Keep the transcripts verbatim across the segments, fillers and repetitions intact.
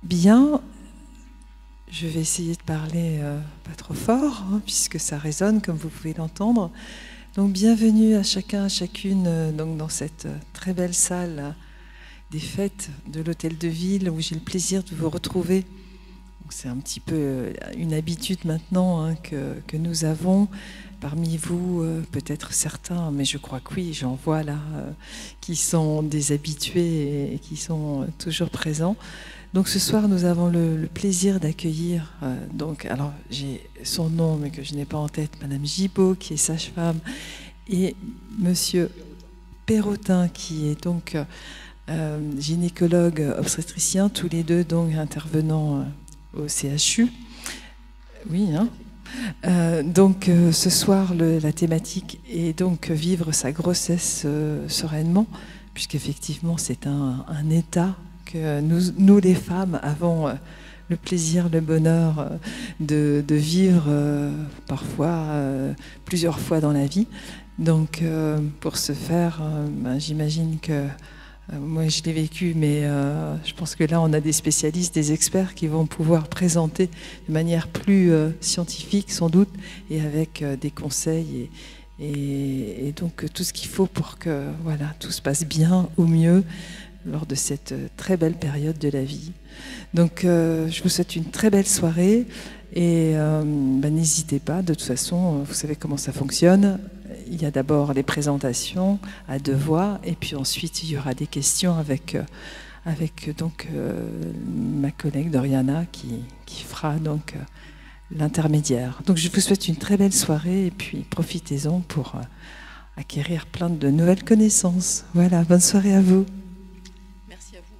Bien, je vais essayer de parler euh, pas trop fort, hein, puisque ça résonne, comme vous pouvez l'entendre. Donc, bienvenue à chacun, à chacune, euh, donc, dans cette euh, très belle salle euh, des fêtes de l'Hôtel de Ville, où j'ai le plaisir de vous retrouver. C'est un petit peu euh, une habitude maintenant hein, que, que nous avons. Parmi vous, euh, peut-être certains, mais je crois que oui, j'en vois là, euh, qui sont des habitués et qui sont toujours présents. Donc ce soir, nous avons le, le plaisir d'accueillir, euh, donc, alors j'ai son nom, mais que je n'ai pas en tête, Madame Gibaud, qui est sage-femme, et Monsieur Perrotin, qui est donc euh, gynécologue obstétricien, tous les deux donc intervenant euh, au C H U. Oui, hein. Euh, donc euh, ce soir, le, la thématique est donc vivre sa grossesse euh, sereinement, puisqu'effectivement c'est un, un état que nous, nous les femmes avons euh, le plaisir, le bonheur euh, de, de vivre euh, parfois euh, plusieurs fois dans la vie. Donc euh, pour ce faire, euh, ben, j'imagine que euh, moi je l'ai vécu, mais euh, je pense que là on a des spécialistes, des experts qui vont pouvoir présenter de manière plus euh, scientifique sans doute et avec euh, des conseils et, et, et donc tout ce qu'il faut pour que voilà, tout se passe bien au mieux lors de cette très belle période de la vie. Donc euh, je vous souhaite une très belle soirée et euh, ben, n'hésitez pas, de toute façon vous savez comment ça fonctionne. Il y a d'abord les présentations à deux voix et puis ensuite il y aura des questions avec, euh, avec donc, euh, ma collègue Doriana qui, qui fera donc euh, l'intermédiaire. Donc je vous souhaite une très belle soirée et puis profitez-en pour euh, acquérir plein de nouvelles connaissances. Voilà, bonne soirée à vous. Merci à vous.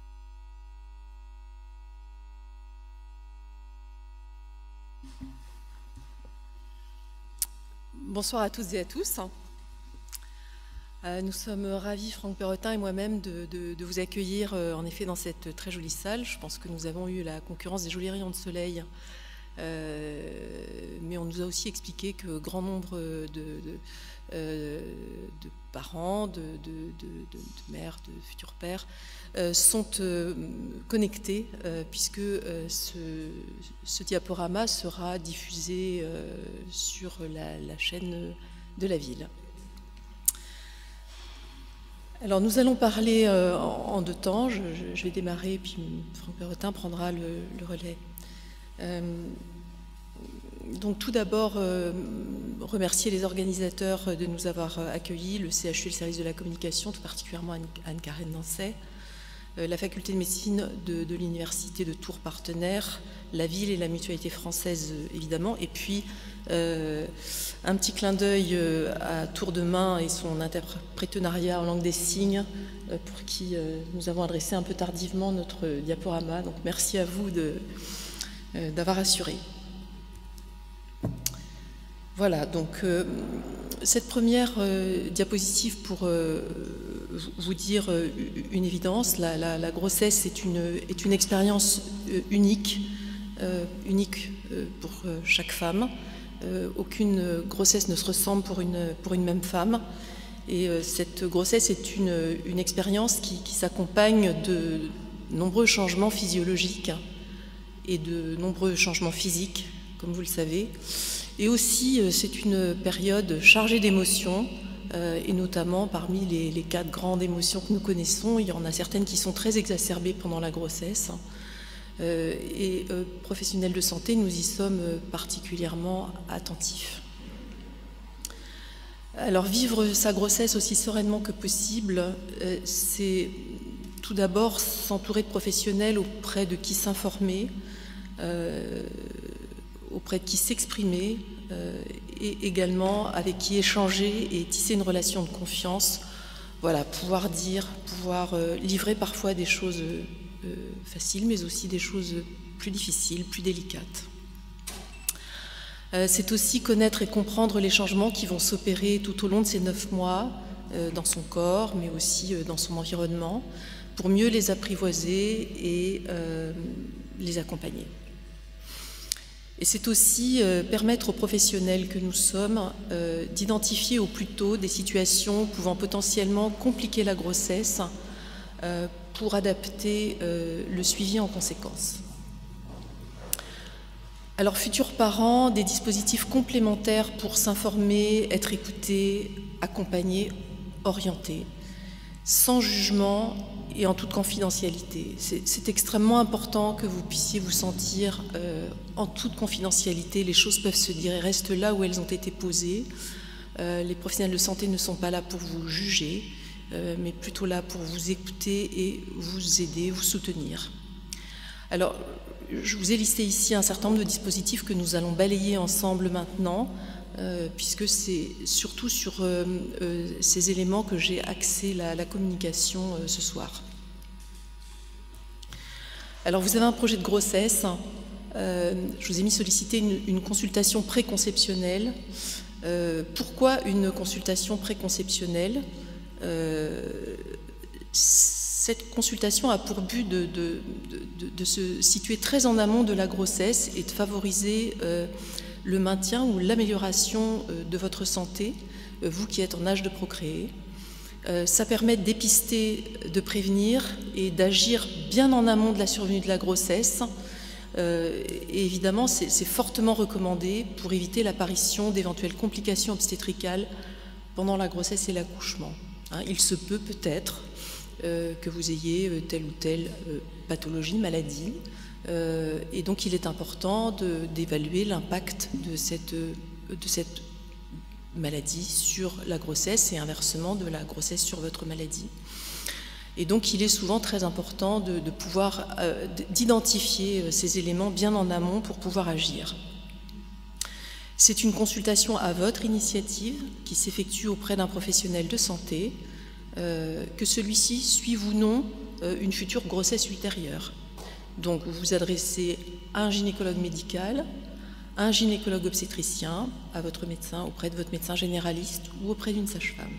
Bonsoir à toutes et à tous. Euh, nous sommes ravis, Franck Perrotin et moi-même, de, de, de vous accueillir euh, en effet dans cette très jolie salle. Je pense que nous avons eu la concurrence des jolis rayons de soleil, euh, mais on nous a aussi expliqué que grand nombre de, de, euh, de parents, de, de, de, de, de mères, de futurs pères euh, sont euh, connectés euh, puisque euh, ce, ce diaporama sera diffusé euh, sur la, la chaîne de la ville. Alors nous allons parler euh, en, en deux temps. Je, je vais démarrer, puis Franck Perrotin prendra le, le relais. Euh, donc tout d'abord, euh, remercier les organisateurs de nous avoir accueillis, le C H U, le service de la communication, tout particulièrement Anne-Karen Nancet, euh, la faculté de médecine de, de l'université de Tours partenaire, la ville et la mutualité française évidemment, et puis euh, un petit clin d'œil à Tour de Main et son interprétariat en langue des signes, euh, pour qui euh, nous avons adressé un peu tardivement notre diaporama. Donc merci à vous de euh, d'avoir assuré. Voilà, donc euh, cette première euh, diapositive pour euh, vous dire euh, une évidence, la, la, la grossesse est une, est une expérience euh, unique, euh, unique euh, pour euh, chaque femme. Euh, aucune grossesse ne se ressemble pour une, pour une même femme. Et euh, cette grossesse est une, une expérience qui, qui s'accompagne de nombreux changements physiologiques et de nombreux changements physiques, comme vous le savez. Et aussi, c'est une période chargée d'émotions, euh, et notamment parmi les, les quatre grandes émotions que nous connaissons, il y en a certaines qui sont très exacerbées pendant la grossesse. Euh, et euh, professionnels de santé, nous y sommes particulièrement attentifs. Alors, vivre sa grossesse aussi sereinement que possible, euh, c'est tout d'abord s'entourer de professionnels auprès de qui s'informer, euh, auprès de qui s'exprimer euh, et également avec qui échanger et tisser une relation de confiance. Voilà, pouvoir dire, pouvoir euh, livrer parfois des choses euh, faciles, mais aussi des choses plus difficiles, plus délicates. Euh, c'est aussi connaître et comprendre les changements qui vont s'opérer tout au long de ces neuf mois euh, dans son corps, mais aussi euh, dans son environnement, pour mieux les apprivoiser et euh, les accompagner. Et c'est aussi euh, permettre aux professionnels que nous sommes euh, d'identifier au plus tôt des situations pouvant potentiellement compliquer la grossesse euh, pour adapter euh, le suivi en conséquence. Alors, futurs parents, des dispositifs complémentaires pour s'informer, être écoutés, accompagnés, orientés, sans jugement et en toute confidentialité. C'est extrêmement important que vous puissiez vous sentir euh, en toute confidentialité. Les choses peuvent se dire et restent là où elles ont été posées. Euh, les professionnels de santé ne sont pas là pour vous juger, euh, mais plutôt là pour vous écouter et vous aider, vous soutenir. Alors, je vous ai listé ici un certain nombre de dispositifs que nous allons balayer ensemble maintenant, euh, puisque c'est surtout sur euh, euh, ces éléments que j'ai axé la, la communication euh, ce soir. Alors, vous avez un projet de grossesse. Euh, je vous ai mis solliciter une, une consultation préconceptionnelle. Euh, pourquoi une consultation préconceptionnelle ? euh, Cette consultation a pour but de, de, de, de se situer très en amont de la grossesse et de favoriser euh, le maintien ou l'amélioration euh, de votre santé, euh, vous qui êtes en âge de procréer. Euh, ça permet de dépister, de prévenir et d'agir bien en amont de la survenue de la grossesse. Euh, et évidemment, c'est fortement recommandé pour éviter l'apparition d'éventuelles complications obstétricales pendant la grossesse et l'accouchement. Hein, il se peut peut-être Euh, que vous ayez euh, telle ou telle euh, pathologie, maladie. Euh, et donc il est important d'évaluer l'impact de cette, euh, de cette maladie sur la grossesse et inversement de la grossesse sur votre maladie. Et donc il est souvent très important de, de pouvoir euh, d'identifier euh, ces éléments bien en amont pour pouvoir agir. C'est une consultation à votre initiative qui s'effectue auprès d'un professionnel de santé, Euh, que celui-ci suive ou non euh, une future grossesse ultérieure. Donc vous vous adressez à un gynécologue médical, à un gynécologue obstétricien, à votre médecin, auprès de votre médecin généraliste ou auprès d'une sage-femme.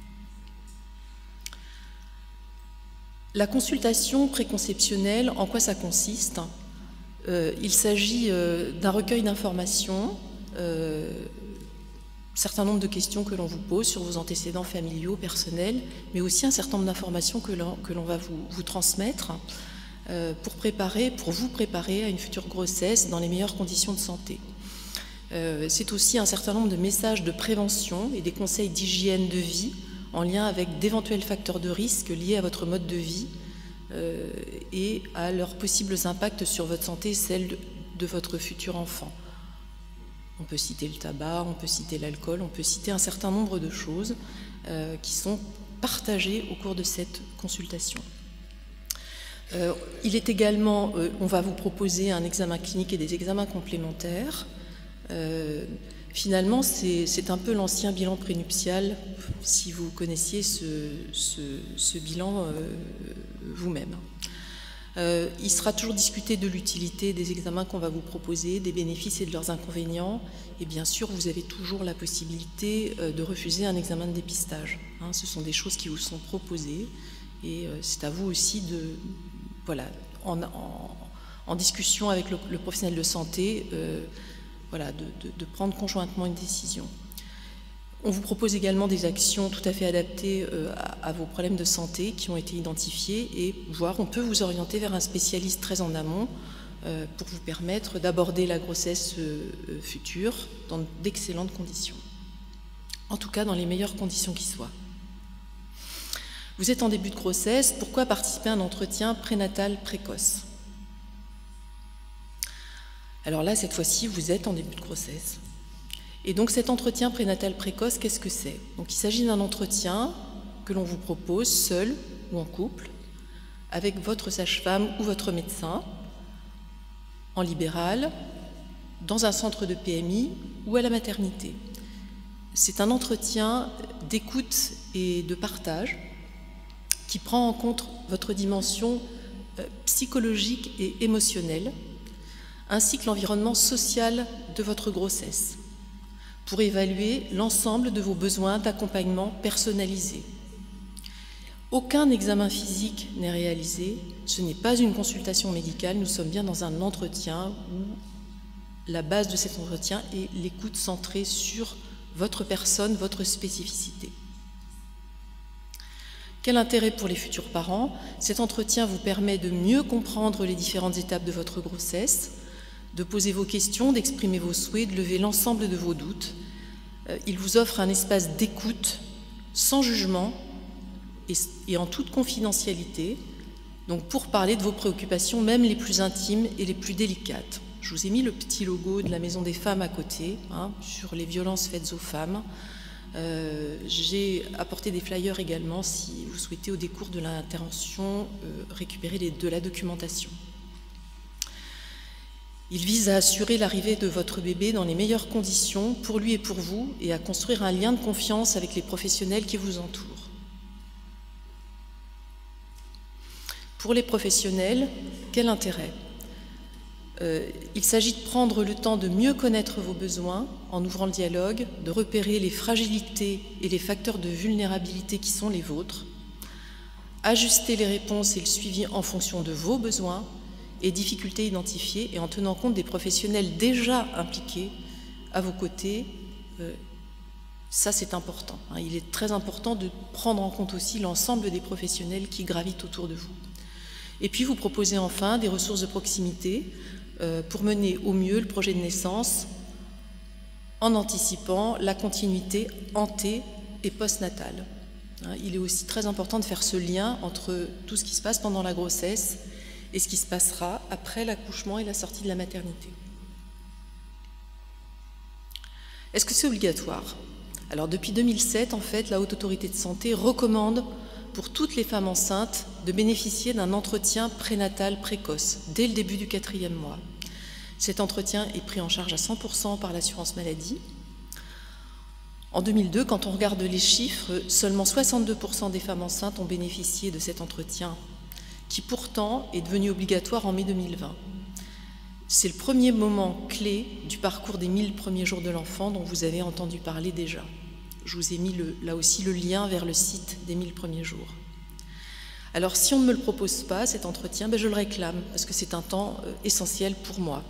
La consultation préconceptionnelle, en quoi ça consiste? euh, Il s'agit euh, d'un recueil d'informations, euh, certain nombre de questions que l'on vous pose sur vos antécédents familiaux, personnels, mais aussi un certain nombre d'informations que l'on que l'on va vous, vous transmettre euh, pour préparer, pour vous préparer à une future grossesse dans les meilleures conditions de santé. Euh, C'est aussi un certain nombre de messages de prévention et des conseils d'hygiène de vie en lien avec d'éventuels facteurs de risque liés à votre mode de vie euh, et à leurs possibles impacts sur votre santé et celle de, de votre futur enfant. On peut citer le tabac, on peut citer l'alcool, on peut citer un certain nombre de choses euh, qui sont partagées au cours de cette consultation. Euh, il est également, euh, on va vous proposer un examen clinique et des examens complémentaires. Euh, finalement, c'est un peu l'ancien bilan prénuptial, si vous connaissiez ce, ce, ce bilan euh, vous-même. Euh, il sera toujours discuté de l'utilité des examens qu'on va vous proposer, des bénéfices et de leurs inconvénients. Et bien sûr, vous avez toujours la possibilité euh, de refuser un examen de dépistage. Hein, ce sont des choses qui vous sont proposées et euh, c'est à vous aussi de, voilà, en, en, en discussion avec le, le professionnel de santé, euh, voilà, de, de, de prendre conjointement une décision. On vous propose également des actions tout à fait adaptées euh, à, à vos problèmes de santé qui ont été identifiés et voire on peut vous orienter vers un spécialiste très en amont euh, pour vous permettre d'aborder la grossesse euh, future dans d'excellentes conditions. En tout cas, dans les meilleures conditions qui soient. Vous êtes en début de grossesse, pourquoi participer à un entretien prénatal précoce? Alors là, cette fois-ci, vous êtes en début de grossesse. Et donc cet entretien prénatal précoce, qu'est-ce que c'est? Donc il s'agit d'un entretien que l'on vous propose seul ou en couple, avec votre sage-femme ou votre médecin, en libéral, dans un centre de P M I ou à la maternité. C'est un entretien d'écoute et de partage qui prend en compte votre dimension psychologique et émotionnelle, ainsi que l'environnement social de votre grossesse, pour évaluer l'ensemble de vos besoins d'accompagnement personnalisé. Aucun examen physique n'est réalisé, ce n'est pas une consultation médicale, nous sommes bien dans un entretien où la base de cet entretien est l'écoute centrée sur votre personne, votre spécificité. Quel intérêt pour les futurs parents? Cet entretien vous permet de mieux comprendre les différentes étapes de votre grossesse, de poser vos questions, d'exprimer vos souhaits, de lever l'ensemble de vos doutes. Il vous offre un espace d'écoute, sans jugement et en toute confidentialité, donc pour parler de vos préoccupations, même les plus intimes et les plus délicates. Je vous ai mis le petit logo de la Maison des Femmes à côté, hein, sur les violences faites aux femmes. Euh, J'ai apporté des flyers également si vous souhaitez, au décours de l'intervention, euh, récupérer les, de la documentation. Il vise à assurer l'arrivée de votre bébé dans les meilleures conditions pour lui et pour vous, et à construire un lien de confiance avec les professionnels qui vous entourent. Pour les professionnels, quel intérêt? euh, Il s'agit de prendre le temps de mieux connaître vos besoins en ouvrant le dialogue, de repérer les fragilités et les facteurs de vulnérabilité qui sont les vôtres, ajuster les réponses et le suivi en fonction de vos besoins et difficultés identifiées, et en tenant compte des professionnels déjà impliqués à vos côtés. Euh, ça, c'est important. Hein. Il est très important de prendre en compte aussi l'ensemble des professionnels qui gravitent autour de vous. Et puis, vous proposez enfin des ressources de proximité euh, pour mener au mieux le projet de naissance en anticipant la continuité anté- et postnatale. Hein. Il est aussi très important de faire ce lien entre tout ce qui se passe pendant la grossesse et ce qui se passera après l'accouchement et la sortie de la maternité. Est-ce que c'est obligatoire? Alors, depuis deux mille sept, en fait, la Haute Autorité de Santé recommande pour toutes les femmes enceintes de bénéficier d'un entretien prénatal précoce dès le début du quatrième mois. Cet entretien est pris en charge à cent pour cent par l'assurance maladie. En deux mille deux, quand on regarde les chiffres, seulement soixante-deux pour cent des femmes enceintes ont bénéficié de cet entretien, qui pourtant est devenu obligatoire en mai deux mille vingt. C'est le premier moment clé du parcours des mille premiers jours de l'enfant dont vous avez entendu parler déjà. Je vous ai mis le, là aussi le lien vers le site des mille premiers jours. Alors si on ne me le propose pas, cet entretien, ben je le réclame, parce que c'est un temps euh, essentiel pour moi.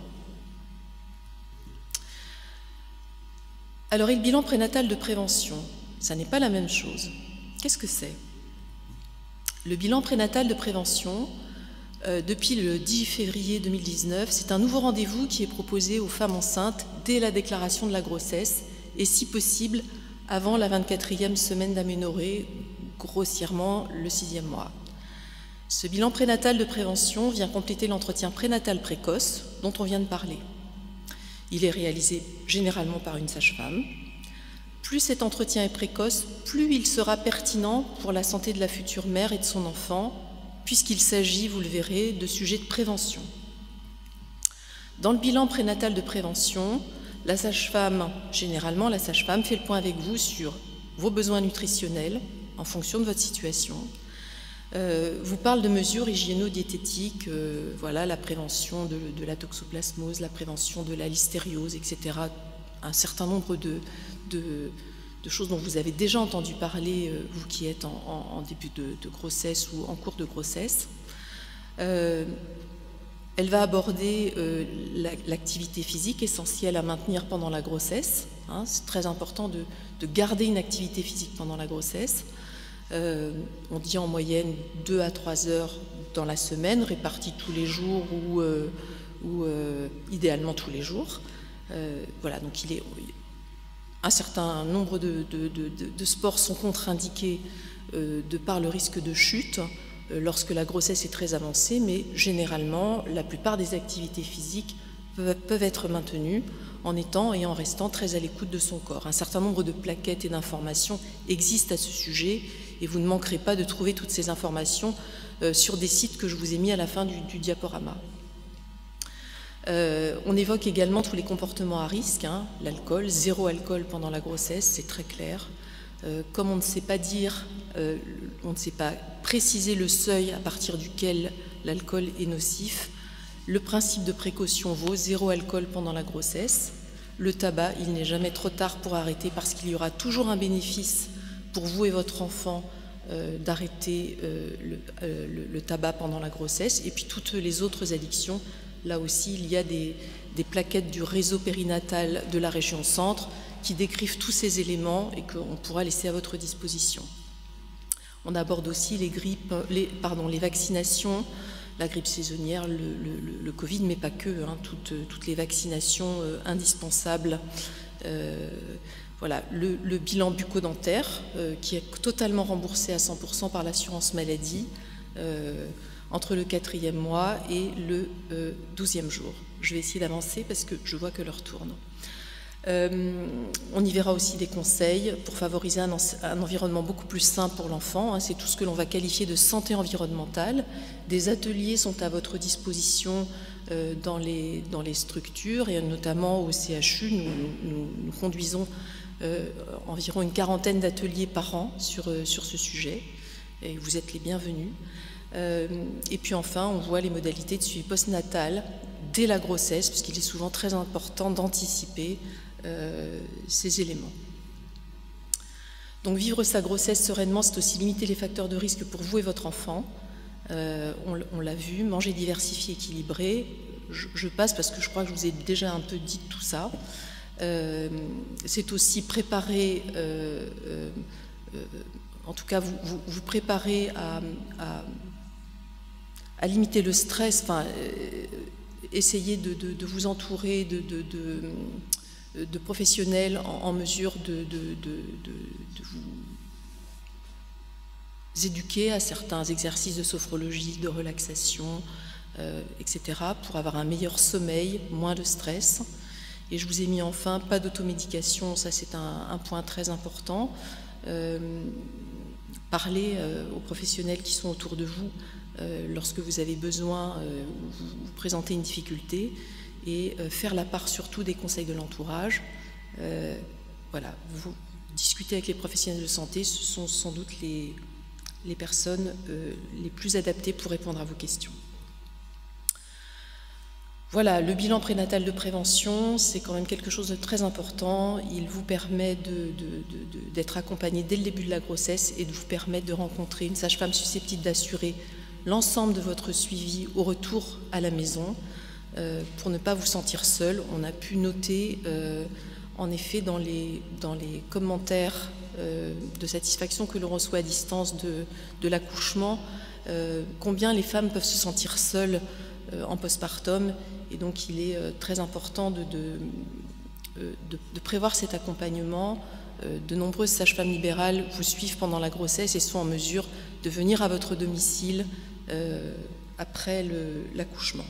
Alors, et le bilan prénatal de prévention, ça n'est pas la même chose. Qu'est-ce que c'est? Le bilan prénatal de prévention, euh, depuis le dix février deux mille dix-neuf, c'est un nouveau rendez-vous qui est proposé aux femmes enceintes dès la déclaration de la grossesse et, si possible, avant la vingt-quatrième semaine d'aménorrhée, grossièrement le sixième mois. Ce bilan prénatal de prévention vient compléter l'entretien prénatal précoce dont on vient de parler. Il est réalisé généralement par une sage-femme. Plus cet entretien est précoce, plus il sera pertinent pour la santé de la future mère et de son enfant, puisqu'il s'agit, vous le verrez, de sujets de prévention. Dans le bilan prénatal de prévention, la sage-femme, généralement la sage-femme, fait le point avec vous sur vos besoins nutritionnels en fonction de votre situation, euh, vous parle de mesures hygiéno-diététiques, euh, voilà, la prévention de, de la toxoplasmose, la prévention de la listériose, et cetera. Un certain nombre de, de, de choses dont vous avez déjà entendu parler, euh, vous qui êtes en, en, en début de, de grossesse ou en cours de grossesse. Euh, elle va aborder euh, l'activité physique essentielle à maintenir pendant la grossesse. Hein, c'est très important de, de garder une activité physique pendant la grossesse. Euh, on dit en moyenne deux à trois heures dans la semaine, réparties tous les jours ou, euh, ou euh, idéalement tous les jours. Euh, voilà, donc il est, un certain nombre de, de, de, de sports sont contre-indiqués euh, de par le risque de chute euh, lorsque la grossesse est très avancée, mais généralement, la plupart des activités physiques peuvent, peuvent être maintenues en étant et en restant très à l'écoute de son corps. Un certain nombre de plaquettes et d'informations existent à ce sujet, et vous ne manquerez pas de trouver toutes ces informations euh, sur des sites que je vous ai mis à la fin du, du diaporama. Euh, on évoque également tous les comportements à risque, hein, l'alcool, zéro alcool pendant la grossesse, c'est très clair. Euh, comme on ne sait pas dire, euh, on ne sait pas préciser le seuil à partir duquel l'alcool est nocif, le principe de précaution vaut zéro alcool pendant la grossesse. Le tabac, il n'est jamais trop tard pour arrêter parce qu'il y aura toujours un bénéfice pour vous et votre enfant euh, d'arrêter euh, le, euh, le, le tabac pendant la grossesse. Et puis toutes les autres addictions, là aussi il y a des, des plaquettes du réseau périnatal de la région centre qui décrivent tous ces éléments et qu'on pourra laisser à votre disposition. On aborde aussi les grippes, les, pardon, les vaccinations, la grippe saisonnière, le, le, le Covid, mais pas que, hein, toutes, toutes les vaccinations euh, indispensables. Euh, voilà, le, le bilan bucco-dentaire, euh, qui est totalement remboursé à cent pour cent par l'assurance maladie, euh, entre le quatrième mois et le euh, douzième jour. Je vais essayer d'avancer parce que je vois que l'heure tourne. Euh, on y verra aussi des conseils pour favoriser un, un environnement beaucoup plus sain pour l'enfant. Hein, c'est tout ce que l'on va qualifier de santé environnementale. Des ateliers sont à votre disposition euh, dans, les, dans les structures et notamment au C H U. Nous, nous, nous conduisons euh, environ une quarantaine d'ateliers par an sur, euh, sur ce sujet et vous êtes les bienvenus. Euh, et puis enfin, on voit les modalités de suivi postnatal dès la grossesse, puisqu'il est souvent très important d'anticiper Euh, ces éléments. Donc vivre sa grossesse sereinement, c'est aussi limiter les facteurs de risque pour vous et votre enfant. Euh, on on l'a vu, manger diversifié, équilibré. Je, je passe parce que je crois que je vous ai déjà un peu dit tout ça. Euh, c'est aussi préparer, euh, euh, euh, en tout cas vous, vous, vous préparer à, à, à limiter le stress, enfin, euh, essayer de, de, de vous entourer de, de, de de professionnels en, en mesure de, de, de, de, de vous éduquer à certains exercices de sophrologie, de relaxation, euh, et cetera, pour avoir un meilleur sommeil, moins de stress. Et je vous ai mis enfin pas d'automédication, ça c'est un, un point très important. Euh, parlez euh, aux professionnels qui sont autour de vous euh, lorsque vous avez besoin, euh, vous, vous présentez une difficulté. Et euh, faire la part surtout des conseils de l'entourage. Euh, voilà, vous discutez avec les professionnels de santé, ce sont sans doute les, les personnes euh, les plus adaptées pour répondre à vos questions. Voilà, le bilan prénatal de prévention, c'est quand même quelque chose de très important. Il vous permet de, de, de, de, d'être accompagné dès le début de la grossesse et de vous permettre de rencontrer une sage-femme susceptible d'assurer l'ensemble de votre suivi au retour à la maison. Euh, pour ne pas vous sentir seul. On a pu noter euh, en effet dans les, dans les commentaires euh, de satisfaction que l'on reçoit à distance de, de l'accouchement, euh, combien les femmes peuvent se sentir seules euh, en postpartum, et donc il est euh, très important de, de, de, de prévoir cet accompagnement. Euh, de nombreuses sages-femmes libérales vous suivent pendant la grossesse et sont en mesure de venir à votre domicile euh, après l'accouchement.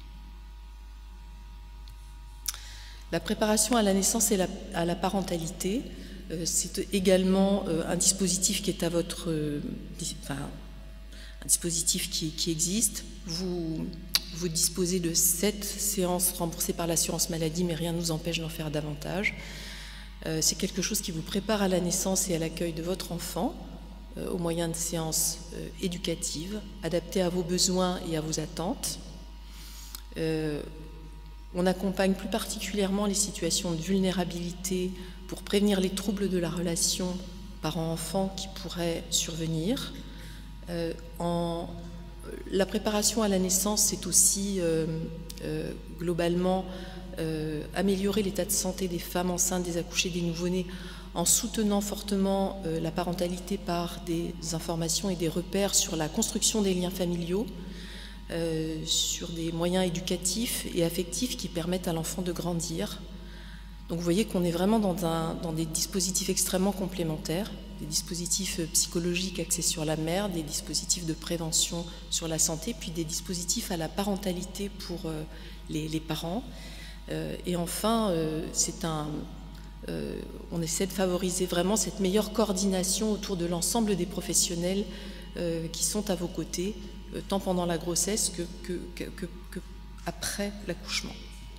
La préparation à la naissance et la, à la parentalité, euh, c'est également euh, un dispositif qui est à votre, euh, enfin, un dispositif qui, qui existe. Vous, vous disposez de sept séances remboursées par l'assurance maladie, mais rien ne nous empêche d'en faire davantage. Euh, c'est quelque chose qui vous prépare à la naissance et à l'accueil de votre enfant, euh, au moyen de séances euh, éducatives, adaptées à vos besoins et à vos attentes. Euh, On accompagne plus particulièrement les situations de vulnérabilité pour prévenir les troubles de la relation parent-enfant qui pourraient survenir. Euh, en, la préparation à la naissance, c'est aussi euh, euh, globalement euh, améliorer l'état de santé des femmes enceintes, des accouchés, des nouveau-nés, en soutenant fortement euh, la parentalité par des informations et des repères sur la construction des liens familiaux, Euh, sur des moyens éducatifs et affectifs qui permettent à l'enfant de grandir. Donc vous voyez qu'on est vraiment dans, un, dans des dispositifs extrêmement complémentaires, des dispositifs psychologiques axés sur la mère, des dispositifs de prévention sur la santé, puis des dispositifs à la parentalité pour euh, les, les parents. Euh, et enfin, euh, c'est un, euh, on essaie de favoriser vraiment cette meilleure coordination autour de l'ensemble des professionnels euh, qui sont à vos côtés, tant pendant la grossesse que, que, que, que, que après l'accouchement.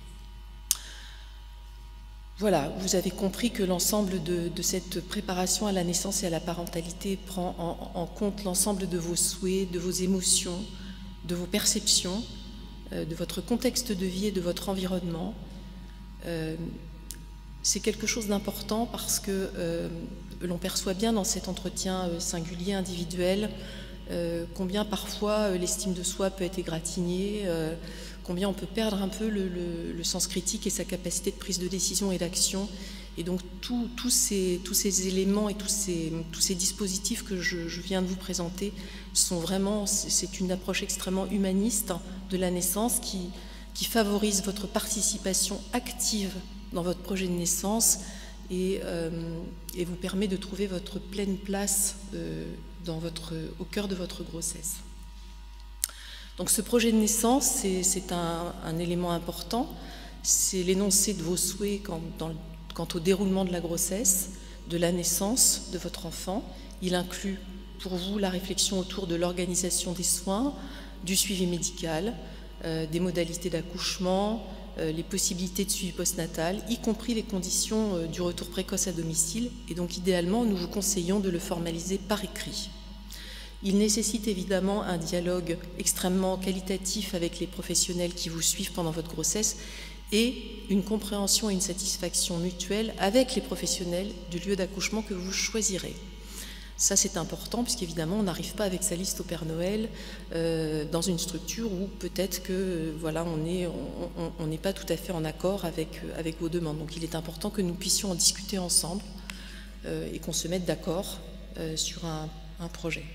Voilà, vous avez compris que l'ensemble de, de cette préparation à la naissance et à la parentalité prend en, en compte l'ensemble de vos souhaits, de vos émotions, de vos perceptions, euh, de votre contexte de vie et de votre environnement. Euh, c'est quelque chose d'important parce que euh, l'on perçoit bien dans cet entretien euh, singulier, individuel, Euh, combien parfois euh, l'estime de soi peut être égratignée, euh, combien on peut perdre un peu le, le, le sens critique et sa capacité de prise de décision et d'action. Et donc tous tout ces, tous ces éléments et tous ces, tous ces dispositifs que je, je viens de vous présenter sont vraiment, c'est une approche extrêmement humaniste de la naissance qui, qui favorise votre participation active dans votre projet de naissance et, euh, et vous permet de trouver votre pleine place euh, dans votre, au cœur de votre grossesse. Donc ce projet de naissance, c'est un, un élément important, c'est l'énoncé de vos souhaits quant, dans le, quant au déroulement de la grossesse, de la naissance de votre enfant. Il inclut pour vous la réflexion autour de l'organisation des soins, du suivi médical, euh, des modalités d'accouchement, euh, les possibilités de suivi postnatal, y compris les conditions euh, du retour précoce à domicile. Et donc idéalement, nous vous conseillons de le formaliser par écrit. Il nécessite évidemment un dialogue extrêmement qualitatif avec les professionnels qui vous suivent pendant votre grossesse et une compréhension et une satisfaction mutuelle avec les professionnels du lieu d'accouchement que vous choisirez. Ça, c'est important puisqu'évidemment, on n'arrive pas avec sa liste au Père Noël euh, dans une structure où peut-être que euh, voilà, on n'est on, on n'est pas tout à fait en accord avec, avec vos demandes. Donc, il est important que nous puissions en discuter ensemble euh, et qu'on se mette d'accord euh, sur un, un projet.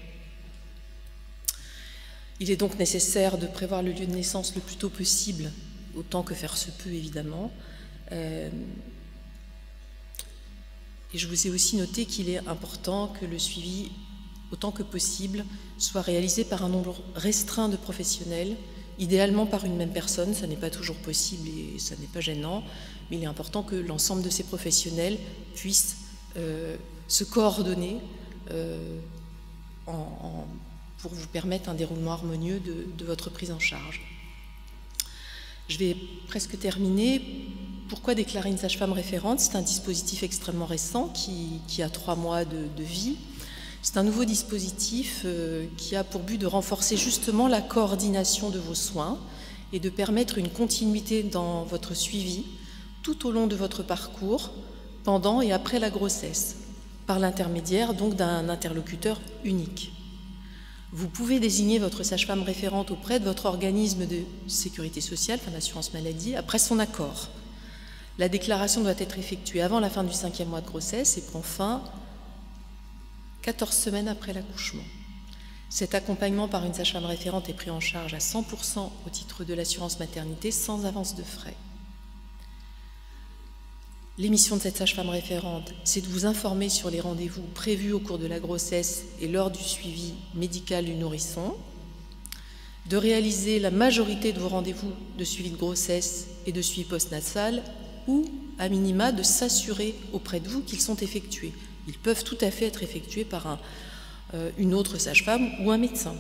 Il est donc nécessaire de prévoir le lieu de naissance le plus tôt possible, autant que faire se peut évidemment. Euh, et je vous ai aussi noté qu'il est important que le suivi, autant que possible, soit réalisé par un nombre restreint de professionnels, idéalement par une même personne. Ça n'est pas toujours possible et ça n'est pas gênant, mais il est important que l'ensemble de ces professionnels puissent euh, se coordonner euh, en, en pour vous permettre un déroulement harmonieux de, de votre prise en charge. Je vais presque terminer. Pourquoi déclarer une sage-femme référente? C'est un dispositif extrêmement récent qui, qui a trois mois de, de vie. C'est un nouveau dispositif euh, qui a pour but de renforcer justement la coordination de vos soins et de permettre une continuité dans votre suivi tout au long de votre parcours, pendant et après la grossesse, par l'intermédiaire donc d'un interlocuteur unique. Vous pouvez désigner votre sage-femme référente auprès de votre organisme de sécurité sociale, enfin d'assurance maladie, après son accord. La déclaration doit être effectuée avant la fin du cinquième mois de grossesse et prend fin quatorze semaines après l'accouchement. Cet accompagnement par une sage-femme référente est pris en charge à cent pour cent au titre de l'assurance maternité sans avance de frais. L'émission de cette sage-femme référente, c'est de vous informer sur les rendez-vous prévus au cours de la grossesse et lors du suivi médical du nourrisson, de réaliser la majorité de vos rendez-vous de suivi de grossesse et de suivi postnatal ou, à minima, de s'assurer auprès de vous qu'ils sont effectués. Ils peuvent tout à fait être effectués par un, euh, une autre sage-femme ou un médecin.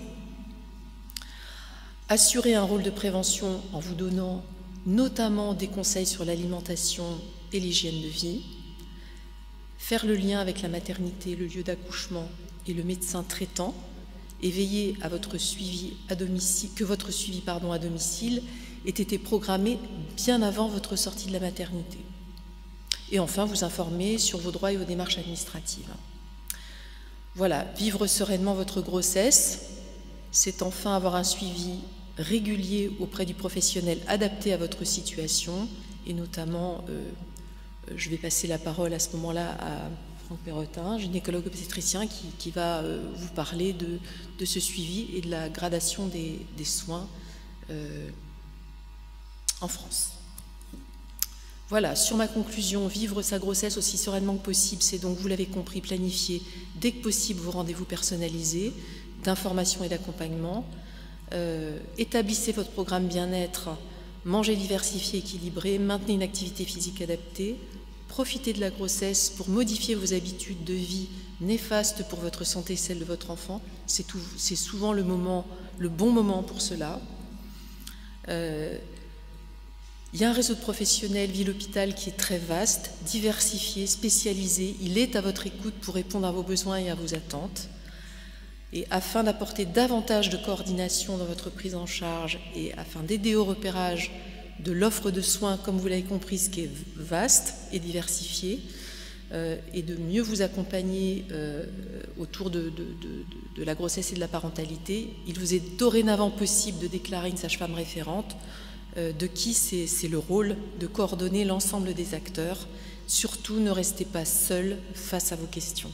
Assurer un rôle de prévention en vous donnant notamment des conseils sur l'alimentation et l'hygiène de vie, faire le lien avec la maternité, le lieu d'accouchement et le médecin traitant, et veiller à votre suivi à domicile, que votre suivi pardon, à domicile ait été programmé bien avant votre sortie de la maternité. Et enfin, vous informer sur vos droits et vos démarches administratives. Voilà, vivre sereinement votre grossesse, c'est enfin avoir un suivi régulier auprès du professionnel adapté à votre situation, et notamment euh, je vais passer la parole à ce moment-là à Franck Perrotin, gynécologue obstétricien, qui, qui va euh, vous parler de, de ce suivi et de la gradation des, des soins euh, en France. Voilà, sur ma conclusion, vivre sa grossesse aussi sereinement que possible, c'est donc, vous l'avez compris, planifier dès que possible vos rendez-vous personnalisés d'information et d'accompagnement. Euh, établissez votre programme bien-être, mangez diversifié, équilibré, maintenez une activité physique adaptée, profitez de la grossesse pour modifier vos habitudes de vie néfastes pour votre santé et celle de votre enfant. C'est c'est souvent le moment, le bon moment pour cela. Euh, il y a un réseau de professionnels ville-hôpital qui est très vaste, diversifié, spécialisé. Il est à votre écoute pour répondre à vos besoins et à vos attentes. Et afin d'apporter davantage de coordination dans votre prise en charge et afin d'aider au repérage de l'offre de soins, comme vous l'avez compris, ce qui est vaste et diversifié, euh, et de mieux vous accompagner euh, autour de, de, de, de la grossesse et de la parentalité, il vous est dorénavant possible de déclarer une sage-femme référente euh, de qui c'est le rôle de coordonner l'ensemble des acteurs. Surtout, ne restez pas seuls face à vos questions.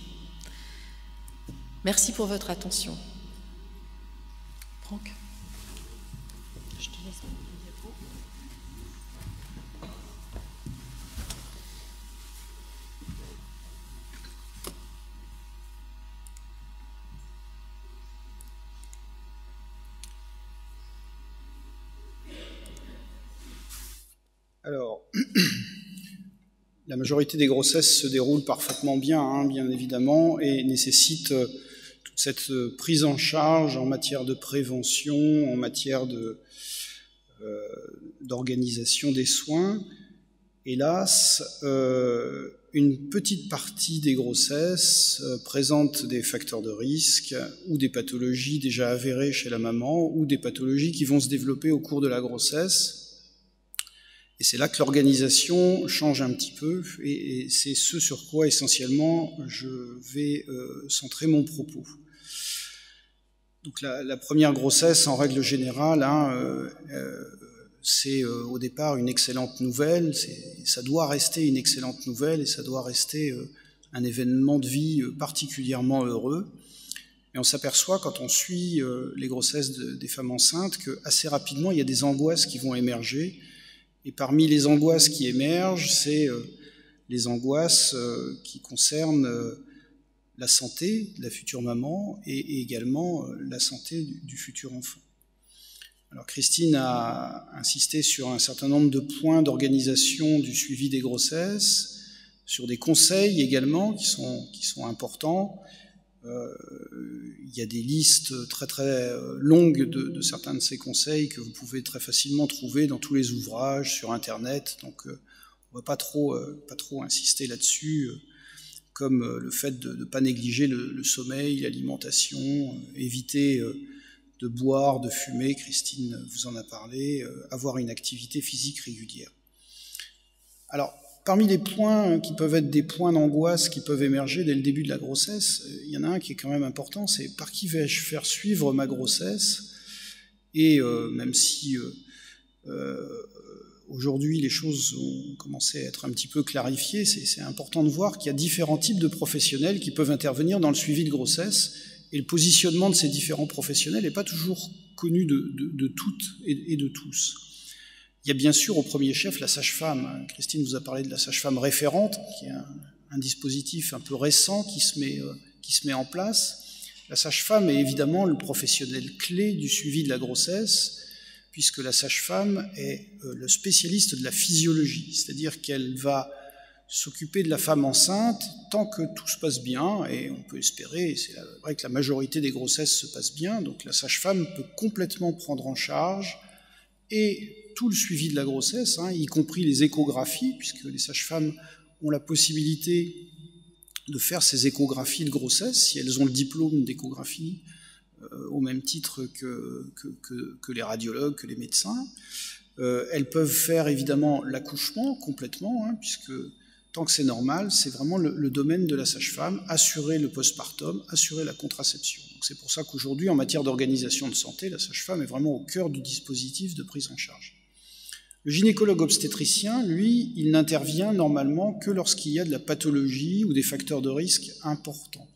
Merci pour votre attention. Franck, je te laisse mon diapo. Alors, la majorité des grossesses se déroulent parfaitement bien, hein, bien évidemment, et nécessitent euh, toute cette euh, prise en charge en matière de prévention, en matière de, euh, d'organisation des soins. Hélas, euh, une petite partie des grossesses euh, présente des facteurs de risque ou des pathologies déjà avérées chez la maman ou des pathologies qui vont se développer au cours de la grossesse. Et c'est là que l'organisation change un petit peu, et, et c'est ce sur quoi essentiellement je vais euh, centrer mon propos. Donc la, la première grossesse, en règle générale, hein, euh, euh, c'est euh, au départ une excellente nouvelle, ça doit rester une excellente nouvelle, et ça doit rester euh, un événement de vie euh, particulièrement heureux. Et on s'aperçoit, quand on suit euh, les grossesses de, des femmes enceintes, qu'assez rapidement, il y a des angoisses qui vont émerger. Et parmi les angoisses qui émergent, c'est euh, les angoisses euh, qui concernent euh, la santé de la future maman et, et également euh, la santé du, du futur enfant. Alors Christine a insisté sur un certain nombre de points d'organisation du suivi des grossesses, sur des conseils également qui sont, qui sont importants. Euh, il y a des listes très très longues de, de certains de ces conseils que vous pouvez très facilement trouver dans tous les ouvrages sur Internet, donc euh, on ne va pas trop, euh, pas trop insister là-dessus, euh, comme euh, le fait de ne pas négliger le, le sommeil, l'alimentation, euh, éviter euh, de boire, de fumer, Christine vous en a parlé, euh, avoir une activité physique régulière. Alors, parmi les points qui peuvent être des points d'angoisse qui peuvent émerger dès le début de la grossesse, il y en a un qui est quand même important, c'est par qui vais-je faire suivre ma grossesse? Et euh, même si euh, euh, aujourd'hui les choses ont commencé à être un petit peu clarifiées, c'est important de voir qu'il y a différents types de professionnels qui peuvent intervenir dans le suivi de grossesse, et le positionnement de ces différents professionnels n'est pas toujours connu de, de, de toutes et, et de tous. Il y a bien sûr au premier chef la sage-femme. Christine vous a parlé de la sage-femme référente, qui est un, un dispositif un peu récent qui se met, euh, qui se met en place. La sage-femme est évidemment le professionnel clé du suivi de la grossesse, puisque la sage-femme est euh, le spécialiste de la physiologie, c'est-à-dire qu'elle va s'occuper de la femme enceinte tant que tout se passe bien, et on peut espérer, et c'est vrai que la majorité des grossesses se passent bien, donc la sage-femme peut complètement prendre en charge et tout le suivi de la grossesse, hein, y compris les échographies, puisque les sages-femmes ont la possibilité de faire ces échographies de grossesse, si elles ont le diplôme d'échographie, euh, au même titre que, que, que, que les radiologues, que les médecins. Euh, elles peuvent faire évidemment l'accouchement complètement, hein, puisque tant que c'est normal, c'est vraiment le, le domaine de la sage-femme, assurer le postpartum, assurer la contraception. C'est pour ça qu'aujourd'hui, en matière d'organisation de santé, la sage-femme est vraiment au cœur du dispositif de prise en charge. Le gynécologue obstétricien, lui, il n'intervient normalement que lorsqu'il y a de la pathologie ou des facteurs de risque importants.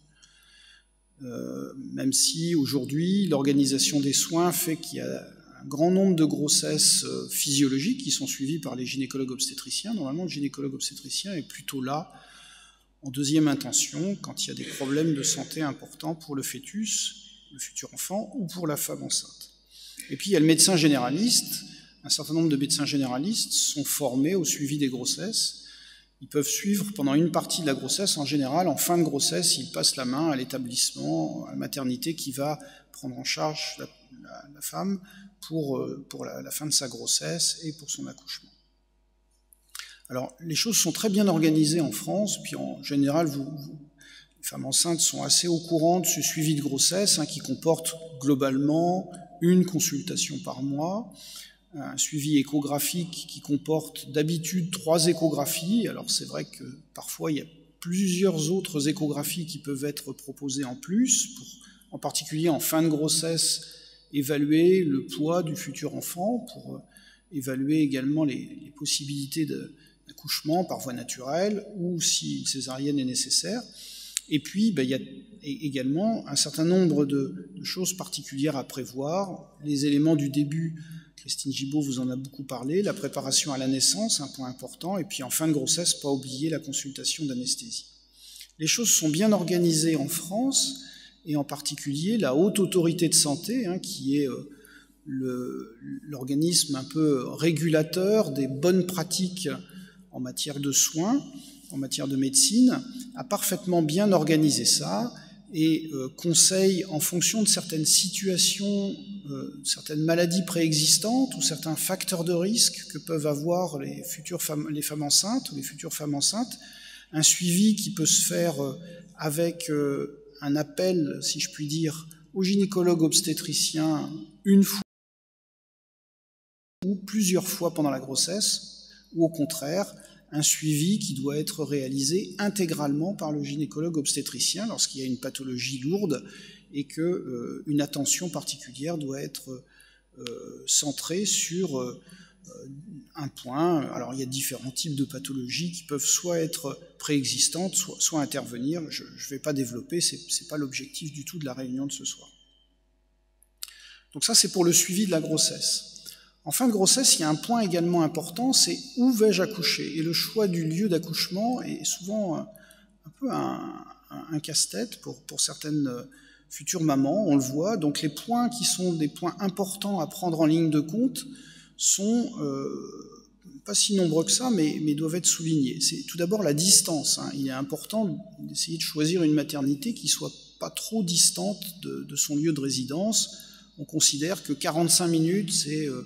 Euh, même si aujourd'hui, l'organisation des soins fait qu'il y a un grand nombre de grossesses euh, physiologiques qui sont suivies par les gynécologues obstétriciens. Normalement, le gynécologue obstétricien est plutôt là, en deuxième intention, quand il y a des problèmes de santé importants pour le fœtus, le futur enfant, ou pour la femme enceinte. Et puis, il y a le médecin généraliste. Un certain nombre de médecins généralistes sont formés au suivi des grossesses. Ils peuvent suivre pendant une partie de la grossesse. En général, en fin de grossesse, ils passent la main à l'établissement, à la maternité qui va prendre en charge la, la, la femme pour, pour la, la fin de sa grossesse et pour son accouchement. Alors, les choses sont très bien organisées en France, puis en général, vous, vous, les femmes enceintes sont assez au courant de ce suivi de grossesse, hein, qui comporte globalement une consultation par mois, un suivi échographique qui comporte d'habitude trois échographies. Alors c'est vrai que parfois il y a plusieurs autres échographies qui peuvent être proposées en plus, pour, en particulier en fin de grossesse, évaluer le poids du futur enfant pour évaluer également les, les possibilités d'accouchement par voie naturelle ou si une césarienne est nécessaire. Et puis, ben, il y a également un certain nombre de, de choses particulières à prévoir. Les éléments du début, Christine Gibaud vous en a beaucoup parlé, la préparation à la naissance, un point important, et puis en fin de grossesse, pas oublier la consultation d'anesthésie. Les choses sont bien organisées en France, et en particulier la Haute Autorité de Santé, hein, qui est euh, l'organisme un peu régulateur des bonnes pratiques en matière de soins, en matière de médecine, a parfaitement bien organisé ça et euh, conseille en fonction de certaines situations, euh, certaines maladies préexistantes ou certains facteurs de risque que peuvent avoir les futures femmes, les femmes enceintes ou les futures femmes enceintes, un suivi qui peut se faire euh, avec euh, un appel, si je puis dire, au gynécologue obstétricien une fois ou plusieurs fois pendant la grossesse, ou au contraire, un suivi qui doit être réalisé intégralement par le gynécologue obstétricien lorsqu'il y a une pathologie lourde et que euh, une attention particulière doit être euh, centrée sur euh, un point. Alors il y a différents types de pathologies qui peuvent soit être préexistantes, soit, soit intervenir. Je ne vais pas développer, c'est c'est pas l'objectif du tout de la réunion de ce soir. Donc ça, c'est pour le suivi de la grossesse. En fin de grossesse, il y a un point également important, c'est où vais-je accoucher? Et le choix du lieu d'accouchement est souvent un, un peu un, un, un casse-tête pour, pour certaines futures mamans, on le voit. Donc les points qui sont des points importants à prendre en ligne de compte sont euh, pas si nombreux que ça, mais, mais doivent être soulignés. C'est tout d'abord la distance, hein. Il est important d'essayer de choisir une maternité qui soit pas trop distante de, de son lieu de résidence. On considère que quarante-cinq minutes, c'est euh,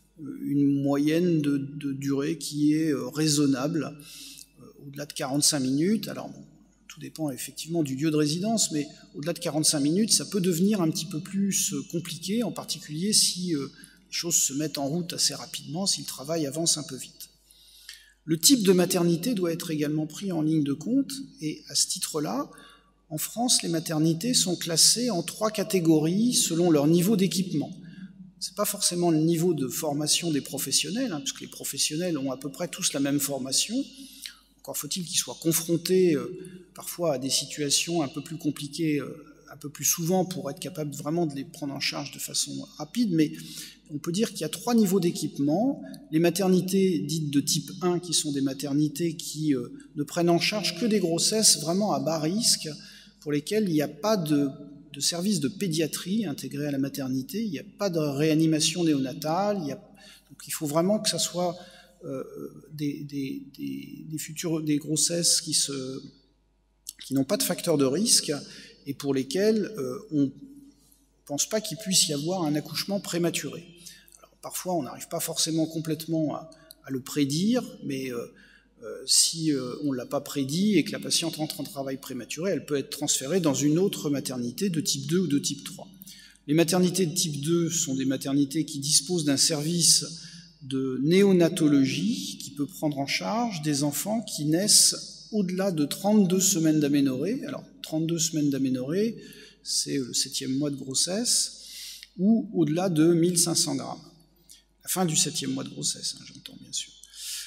une moyenne de, de durée qui est euh, raisonnable. Euh, au-delà de quarante-cinq minutes, alors bon, tout dépend effectivement du lieu de résidence, mais au-delà de quarante-cinq minutes, ça peut devenir un petit peu plus euh, compliqué, en particulier si euh, les choses se mettent en route assez rapidement, si le travail avance un peu vite. Le type de maternité doit être également pris en ligne de compte, et à ce titre-là, en France, les maternités sont classées en trois catégories selon leur niveau d'équipement. Ce n'est pas forcément le niveau de formation des professionnels, hein, puisque les professionnels ont à peu près tous la même formation. Encore faut-il qu'ils soient confrontés euh, parfois à des situations un peu plus compliquées, euh, un peu plus souvent pour être capables vraiment de les prendre en charge de façon rapide, mais on peut dire qu'il y a trois niveaux d'équipement. Les maternités dites de type un, qui sont des maternités qui euh, ne prennent en charge que des grossesses vraiment à bas risque, pour lesquelles il n'y a pas de, de service de pédiatrie intégré à la maternité, il n'y a pas de réanimation néonatale, il y a, donc il faut vraiment que ça soit euh, des, des, des, des, futures, des grossesses qui, se, qui n'ont pas de facteur de risque et pour lesquelles euh, on ne pense pas qu'il puisse y avoir un accouchement prématuré. Alors, parfois, on n'arrive pas forcément complètement à, à le prédire, mais euh, Euh, si euh, on ne l'a pas prédit et que la patiente entre en travail prématuré, elle peut être transférée dans une autre maternité de type deux ou de type trois. Les maternités de type deux sont des maternités qui disposent d'un service de néonatologie qui peut prendre en charge des enfants qui naissent au-delà de trente-deux semaines d'aménorrhée. Alors, trente-deux semaines d'aménorrhée, c'est le septième mois de grossesse, ou au-delà de mille cinq cents grammes. La fin du septième mois de grossesse, hein, j'entends bien sûr.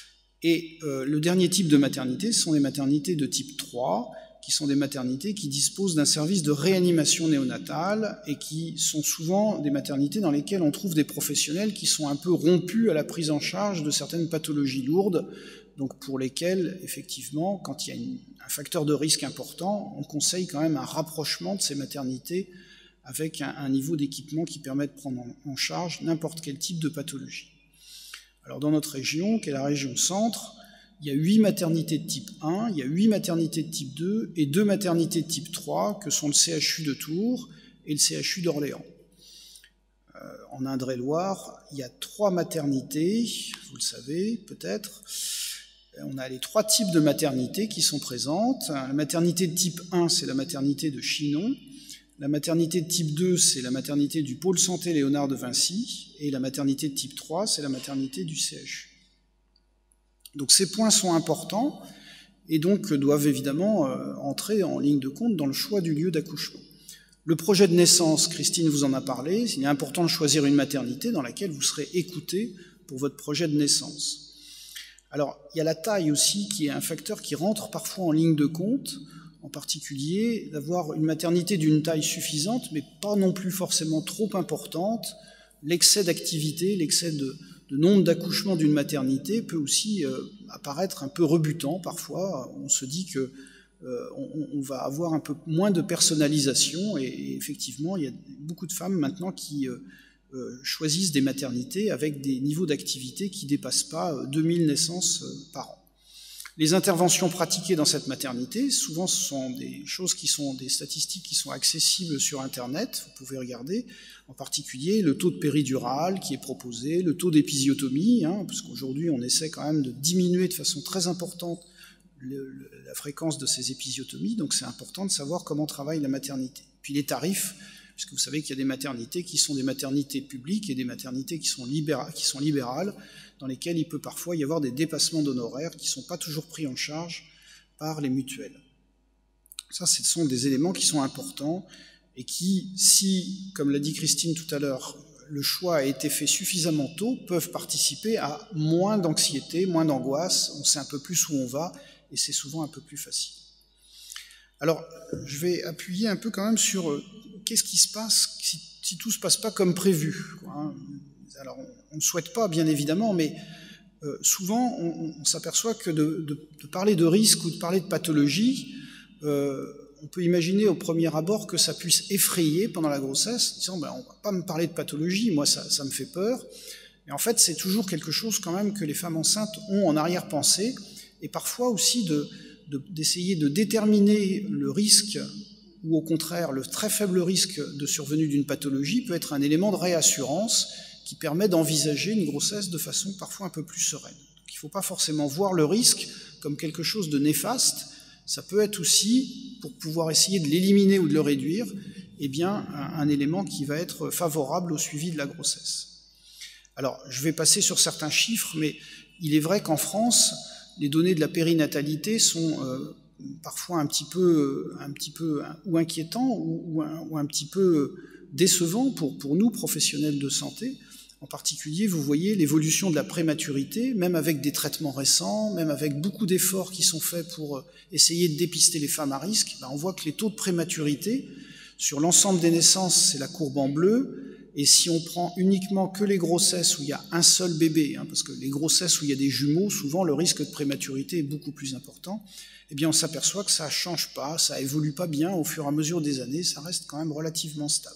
Et euh, le dernier type de maternité, ce sont les maternités de type trois, qui sont des maternités qui disposent d'un service de réanimation néonatale et qui sont souvent des maternités dans lesquelles on trouve des professionnels qui sont un peu rompus à la prise en charge de certaines pathologies lourdes, donc pour lesquelles, effectivement, quand il y a une, un facteur de risque important, on conseille quand même un rapprochement de ces maternités avec un, un niveau d'équipement qui permet de prendre en, en charge n'importe quel type de pathologie. Alors dans notre région, qui est la région centre, il y a huit maternités de type un, il y a huit maternités de type deux et deux maternités de type trois, que sont le C H U de Tours et le C H U d'Orléans. Euh, en Indre-et-Loire, il y a trois maternités, vous le savez peut-être. On a les trois types de maternités qui sont présentes. La maternité de type un, c'est la maternité de Chinon. La maternité de type deux, c'est la maternité du pôle santé Léonard de Vinci, et la maternité de type trois, c'est la maternité du C H U. Donc ces points sont importants, et donc doivent évidemment euh, entrer en ligne de compte dans le choix du lieu d'accouchement. Le projet de naissance, Christine vous en a parlé, il est important de choisir une maternité dans laquelle vous serez écouté pour votre projet de naissance. Alors, il y a la taille aussi qui est un facteur qui rentre parfois en ligne de compte, en particulier d'avoir une maternité d'une taille suffisante, mais pas non plus forcément trop importante. L'excès d'activité, l'excès de, de nombre d'accouchements d'une maternité peut aussi euh, apparaître un peu rebutant parfois. On se dit que euh, on, on va avoir un peu moins de personnalisation et, et effectivement, il y a beaucoup de femmes maintenant qui euh, euh, choisissent des maternités avec des niveaux d'activité qui ne dépassent pas euh, deux mille naissances euh, par an. Les interventions pratiquées dans cette maternité, souvent ce sont des choses qui sont des statistiques qui sont accessibles sur Internet, vous pouvez regarder, en particulier le taux de péridurale qui est proposé, le taux d'épisiotomie, hein, parce qu'aujourd'hui on essaie quand même de diminuer de façon très importante le, le, la fréquence de ces épisiotomies, donc c'est important de savoir comment travaille la maternité. Puis les tarifs, puisque vous savez qu'il y a des maternités qui sont des maternités publiques et des maternités qui sont, libéra- qui sont libérales, dans lesquelles il peut parfois y avoir des dépassements d'honoraires qui ne sont pas toujours pris en charge par les mutuelles. Ça, ce sont des éléments qui sont importants et qui, si, comme l'a dit Christine tout à l'heure, le choix a été fait suffisamment tôt, peuvent participer à moins d'anxiété, moins d'angoisse, on sait un peu plus où on va et c'est souvent un peu plus facile. Alors, je vais appuyer un peu quand même sur euh, qu'est-ce qui se passe si, si tout ne se passe pas comme prévu, quoi, hein. Alors, on ne souhaite pas, bien évidemment, mais euh, souvent, on, on s'aperçoit que de, de, de parler de risque ou de parler de pathologie, euh, on peut imaginer au premier abord que ça puisse effrayer pendant la grossesse, disant ben, « on ne va pas me parler de pathologie, moi ça, ça me fait peur ». Mais en fait, c'est toujours quelque chose quand même que les femmes enceintes ont en arrière-pensée, et parfois aussi de, de, d'essayer de déterminer le risque ou au contraire le très faible risque de survenue d'une pathologie peut être un élément de réassurance qui permet d'envisager une grossesse de façon parfois un peu plus sereine. Donc, il ne faut pas forcément voir le risque comme quelque chose de néfaste, ça peut être aussi, pour pouvoir essayer de l'éliminer ou de le réduire, eh bien, un, un élément qui va être favorable au suivi de la grossesse. Alors, je vais passer sur certains chiffres, mais il est vrai qu'en France, les données de la périnatalité sont euh, parfois un petit peu, un petit peu ou inquiétants ou, ou, un, ou un petit peu décevants pour, pour nous, professionnels de santé. En particulier, vous voyez l'évolution de la prématurité, même avec des traitements récents, même avec beaucoup d'efforts qui sont faits pour essayer de dépister les femmes à risque, ben on voit que les taux de prématurité, sur l'ensemble des naissances, c'est la courbe en bleu, et si on prend uniquement que les grossesses où il y a un seul bébé, hein, parce que les grossesses où il y a des jumeaux, souvent le risque de prématurité est beaucoup plus important, eh bien on s'aperçoit que ça ne change pas, ça évolue pas bien au fur et à mesure des années, ça reste quand même relativement stable.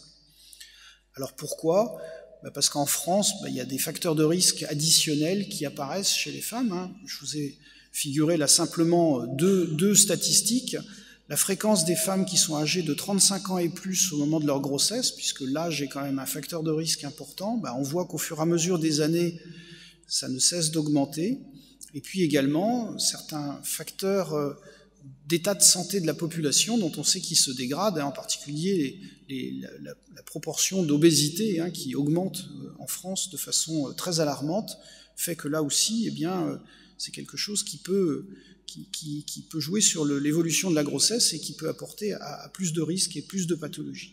Alors pourquoi ? Parce qu'en France, ben, il y a des facteurs de risque additionnels qui apparaissent chez les femmes. Hein. Je vous ai figuré là simplement deux, deux statistiques. La fréquence des femmes qui sont âgées de trente-cinq ans et plus au moment de leur grossesse, puisque l'âge est quand même un facteur de risque important, ben, on voit qu'au fur et à mesure des années, ça ne cesse d'augmenter. Et puis également, certains facteurs euh, d'état de santé de la population dont on sait qu'ils se dégradent, hein, en particulier les, les, la, la, la proportion d'obésité hein, qui augmente en France de façon très alarmante, fait que là aussi, eh bien, c'est quelque chose qui peut, qui, qui, qui peut jouer sur le, l'évolution de la grossesse et qui peut apporter à, à plus de risques et plus de pathologies.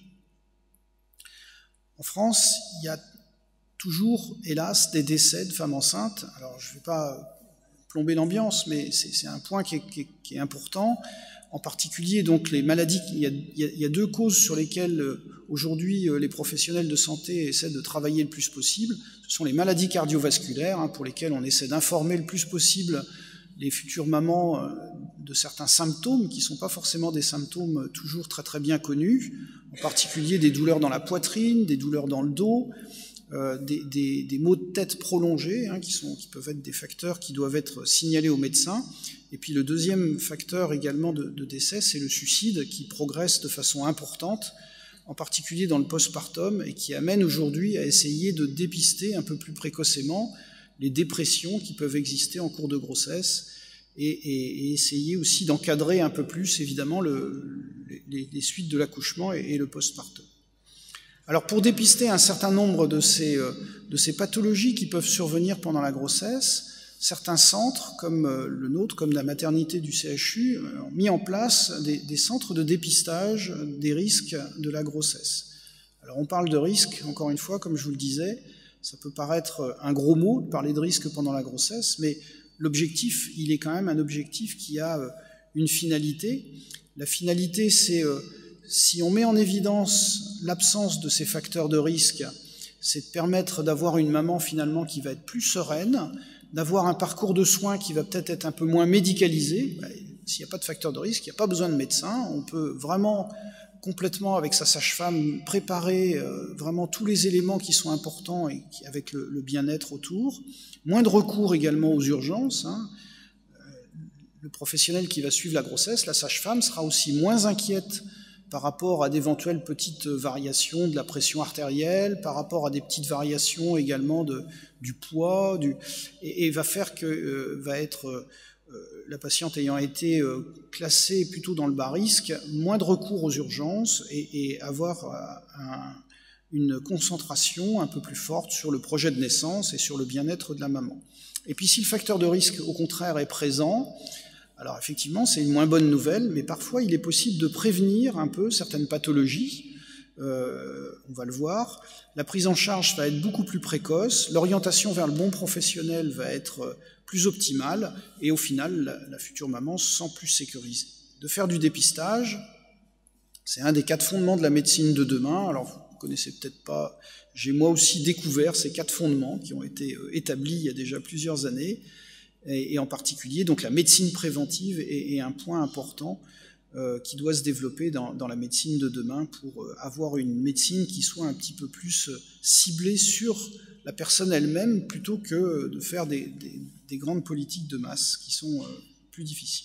En France, il y a toujours, hélas, des décès de femmes enceintes. Alors, je ne vais pas plomber l'ambiance, mais c'est, c'est un point qui est, qui, est, qui est important. En particulier, donc, les maladies, il y a, il y a deux causes sur lesquelles, euh, aujourd'hui, euh, les professionnels de santé essaient de travailler le plus possible. Ce sont les maladies cardiovasculaires, hein, pour lesquelles on essaie d'informer le plus possible les futures mamans euh, de certains symptômes qui ne sont pas forcément des symptômes toujours très très bien connus, en particulier des douleurs dans la poitrine, des douleurs dans le dos, Euh, des, des, des maux de tête prolongés, hein, qui, sont, qui peuvent être des facteurs qui doivent être signalés aux médecins. Et puis le deuxième facteur également de, de décès, c'est le suicide qui progresse de façon importante, en particulier dans le postpartum, et qui amène aujourd'hui à essayer de dépister un peu plus précocement les dépressions qui peuvent exister en cours de grossesse et, et, et essayer aussi d'encadrer un peu plus, évidemment, le, les, les suites de l'accouchement et, et le postpartum. Alors pour dépister un certain nombre de ces, de ces pathologies qui peuvent survenir pendant la grossesse, certains centres, comme le nôtre, comme la maternité du C H U, ont mis en place des, des centres de dépistage des risques de la grossesse. Alors on parle de risques, encore une fois, comme je vous le disais, Ça peut paraître un gros mot de parler de risque pendant la grossesse, mais l'objectif, il est quand même un objectif qui a une finalité. La finalité, c'est euh, si on met en évidence l'absence de ces facteurs de risque, c'est de permettre d'avoir une maman finalement qui va être plus sereine, d'avoir un parcours de soins qui va peut-être être un peu moins médicalisé. Ben, s'il n'y a pas de facteur de risque, il n'y a pas besoin de médecin. On peut vraiment complètement avec sa sage-femme préparer euh, vraiment tous les éléments qui sont importants et qui, avec le, le bien-être autour. Moins de recours également aux urgences. Hein. Le professionnel qui va suivre la grossesse, la sage-femme, sera aussi moins inquiète par rapport à d'éventuelles petites variations de la pression artérielle, par rapport à des petites variations également de, du poids, du, et, et va faire que euh, va être euh, la patiente ayant été euh, classée plutôt dans le bas risque, moins de recours aux urgences et, et avoir euh, un, une concentration un peu plus forte sur le projet de naissance et sur le bien-être de la maman. Et puis si le facteur de risque au contraire est présent, alors effectivement, c'est une moins bonne nouvelle, mais parfois il est possible de prévenir un peu certaines pathologies, euh, on va le voir. La prise en charge va être beaucoup plus précoce, l'orientation vers le bon professionnel va être plus optimale, et au final, la, la future maman se sent plus sécurisée. De faire du dépistage, c'est un des quatre fondements de la médecine de demain. Alors vous ne connaissez peut-être pas, j'ai moi aussi découvert ces quatre fondements qui ont été établis il y a déjà plusieurs années, et en particulier, donc la médecine préventive est, est un point important euh, qui doit se développer dans, dans la médecine de demain pour euh, avoir une médecine qui soit un petit peu plus ciblée sur la personne elle-même plutôt que de faire des, des, des grandes politiques de masse qui sont euh, plus difficiles.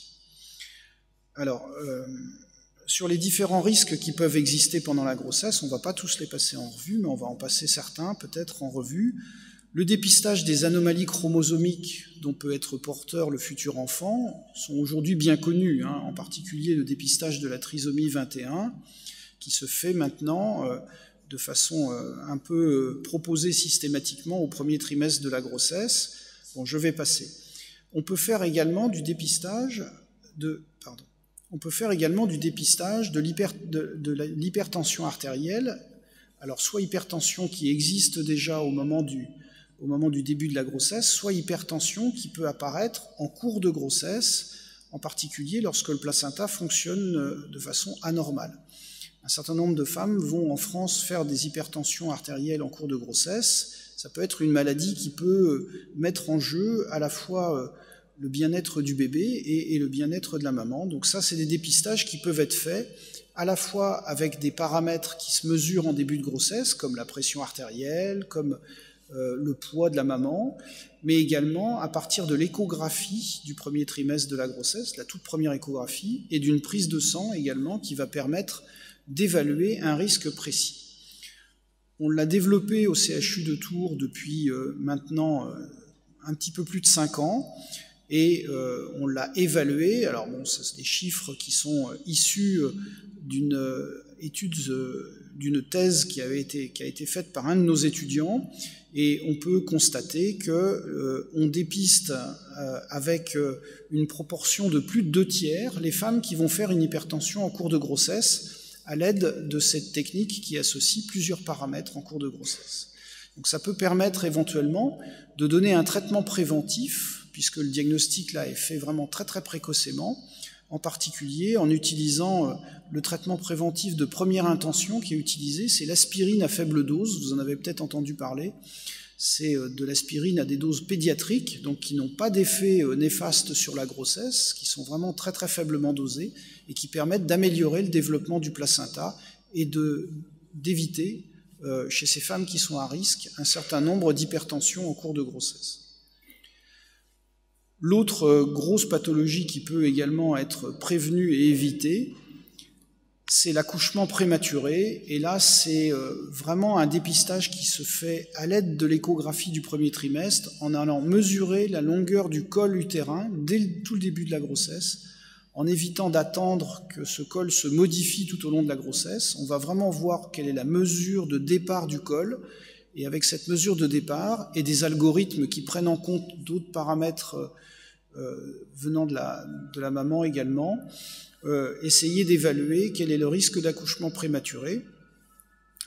Alors, euh, sur les différents risques qui peuvent exister pendant la grossesse, on ne va pas tous les passer en revue, mais on va en passer certains peut-être en revue. Le dépistage des anomalies chromosomiques dont peut être porteur le futur enfant sont aujourd'hui bien connus, hein, en particulier le dépistage de la trisomie vingt et un, qui se fait maintenant euh, de façon euh, un peu euh, proposée systématiquement au premier trimestre de la grossesse. Bon, je vais passer. On peut faire également du dépistage de, pardon, on peut faire également du dépistage de, l'hyper, de, de l'hypertension artérielle. Alors, soit hypertension qui existe déjà au moment du au moment du début de la grossesse, soit hypertension qui peut apparaître en cours de grossesse, en particulier lorsque le placenta fonctionne de façon anormale. Un certain nombre de femmes vont en France faire des hypertensions artérielles en cours de grossesse. Ça peut être une maladie qui peut mettre en jeu à la fois le bien-être du bébé et, et le bien-être de la maman. Donc ça, c'est des dépistages qui peuvent être faits à la fois avec des paramètres qui se mesurent en début de grossesse, comme la pression artérielle, comme Euh, le poids de la maman, mais également à partir de l'échographie du premier trimestre de la grossesse, la toute première échographie, et d'une prise de sang également qui va permettre d'évaluer un risque précis. On l'a développé au C H U de Tours depuis euh, maintenant euh, un petit peu plus de cinq ans, et euh, on l'a évalué. Alors bon, c'est des chiffres qui sont euh, issus euh, d'une euh, étude, euh, d'une thèse qui avait été, qui a été faite par un de nos étudiants, et on peut constater que euh, on dépiste euh, avec euh, une proportion de plus de deux tiers les femmes qui vont faire une hypertension en cours de grossesse à l'aide de cette technique qui associe plusieurs paramètres en cours de grossesse. Donc ça peut permettre éventuellement de donner un traitement préventif, puisque le diagnostic là est fait vraiment très très précocement, en particulier en utilisant le traitement préventif de première intention qui est utilisé, c'est l'aspirine à faible dose, vous en avez peut-être entendu parler, c'est de l'aspirine à des doses pédiatriques, donc qui n'ont pas d'effet néfaste sur la grossesse, qui sont vraiment très très faiblement dosées et qui permettent d'améliorer le développement du placenta et de, d'éviter euh, chez ces femmes qui sont à risque un certain nombre d'hypertensions en cours de grossesse. L'autre grosse pathologie qui peut également être prévenue et évitée, c'est l'accouchement prématuré. Et là, c'est vraiment un dépistage qui se fait à l'aide de l'échographie du premier trimestre, en allant mesurer la longueur du col utérin dès tout le début de la grossesse, en évitant d'attendre que ce col se modifie tout au long de la grossesse. On va vraiment voir quelle est la mesure de départ du col. Et avec cette mesure de départ et des algorithmes qui prennent en compte d'autres paramètres euh, venant de la, de la maman également, euh, essayer d'évaluer quel est le risque d'accouchement prématuré.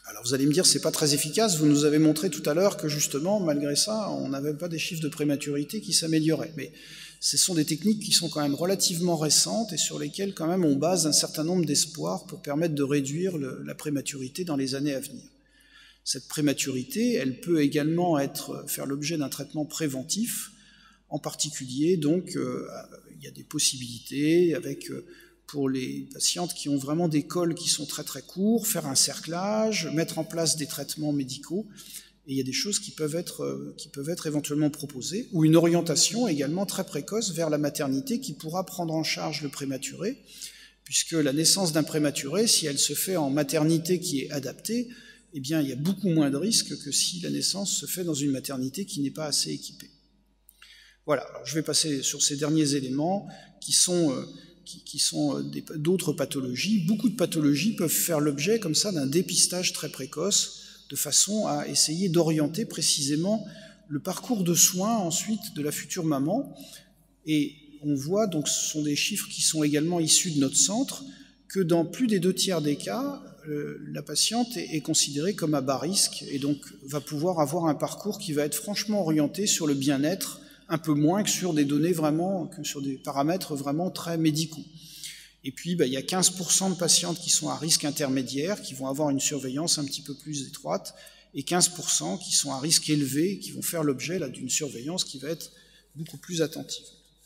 Alors vous allez me dire, c'est pas très efficace, vous nous avez montré tout à l'heure que justement, malgré ça, on n'avait pas des chiffres de prématurité qui s'amélioraient. Mais ce sont des techniques qui sont quand même relativement récentes et sur lesquelles quand même on base un certain nombre d'espoirs pour permettre de réduire le, la prématurité dans les années à venir. Cette prématurité, elle peut également être, faire l'objet d'un traitement préventif, en particulier, donc, euh, il y a des possibilités avec... Euh, pour les patientes qui ont vraiment des cols qui sont très très courts, faire un cerclage, mettre en place des traitements médicaux, et il y a des choses qui peuvent être, qui peuvent être éventuellement proposées, ou une orientation également très précoce vers la maternité qui pourra prendre en charge le prématuré, puisque la naissance d'un prématuré, si elle se fait en maternité qui est adaptée, eh bien il y a beaucoup moins de risques que si la naissance se fait dans une maternité qui n'est pas assez équipée. Voilà, alors je vais passer sur ces derniers éléments qui sont... Euh, qui, qui sont d'autres pathologies. Beaucoup de pathologies peuvent faire l'objet comme ça d'un dépistage très précoce, de façon à essayer d'orienter précisément le parcours de soins ensuite de la future maman. Et on voit, donc ce sont des chiffres qui sont également issus de notre centre, que dans plus des deux tiers des cas, euh, la patiente est, est considérée comme à bas risque et donc va pouvoir avoir un parcours qui va être franchement orienté sur le bien-être, un peu moins que sur des données vraiment, que sur des paramètres vraiment très médicaux. Et puis, bah, il y a quinze pour cent de patientes qui sont à risque intermédiaire, qui vont avoir une surveillance un petit peu plus étroite, et quinze pour cent qui sont à risque élevé, qui vont faire l'objet là d'une surveillance qui va être beaucoup plus attentive.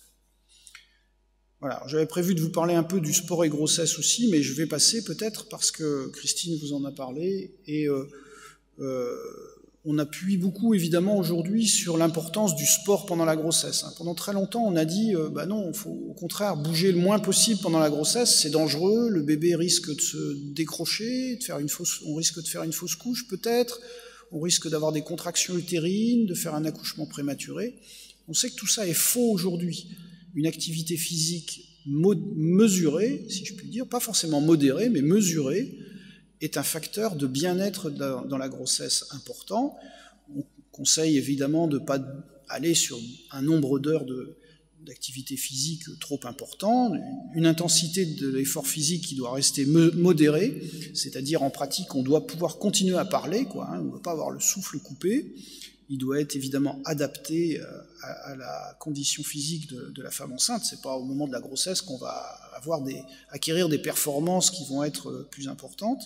Voilà, j'avais prévu de vous parler un peu du sport et grossesse aussi, mais je vais passer peut-être parce que Christine vous en a parlé, et euh, euh, on appuie beaucoup, évidemment, aujourd'hui sur l'importance du sport pendant la grossesse. Pendant très longtemps, on a dit, euh, bah non, il faut au contraire bouger le moins possible pendant la grossesse, c'est dangereux, le bébé risque de se décrocher, de faire une fausse, on risque de faire une fausse couche peut-être, on risque d'avoir des contractions utérines, de faire un accouchement prématuré. On sait que tout ça est faux aujourd'hui. Une activité physique mesurée, si je puis dire, pas forcément modérée, mais mesurée, est un facteur de bien-être dans la grossesse important. On conseille évidemment de ne pas aller sur un nombre d'heures d'activité physique trop important, une intensité de l'effort physique qui doit rester modérée, c'est-à-dire en pratique on doit pouvoir continuer à parler, quoi, hein, on ne doit pas avoir le souffle coupé, il doit être évidemment adapté à, à la condition physique de, de la femme enceinte, c'est pas au moment de la grossesse qu'on va avoir des, acquérir des performances qui vont être plus importantes.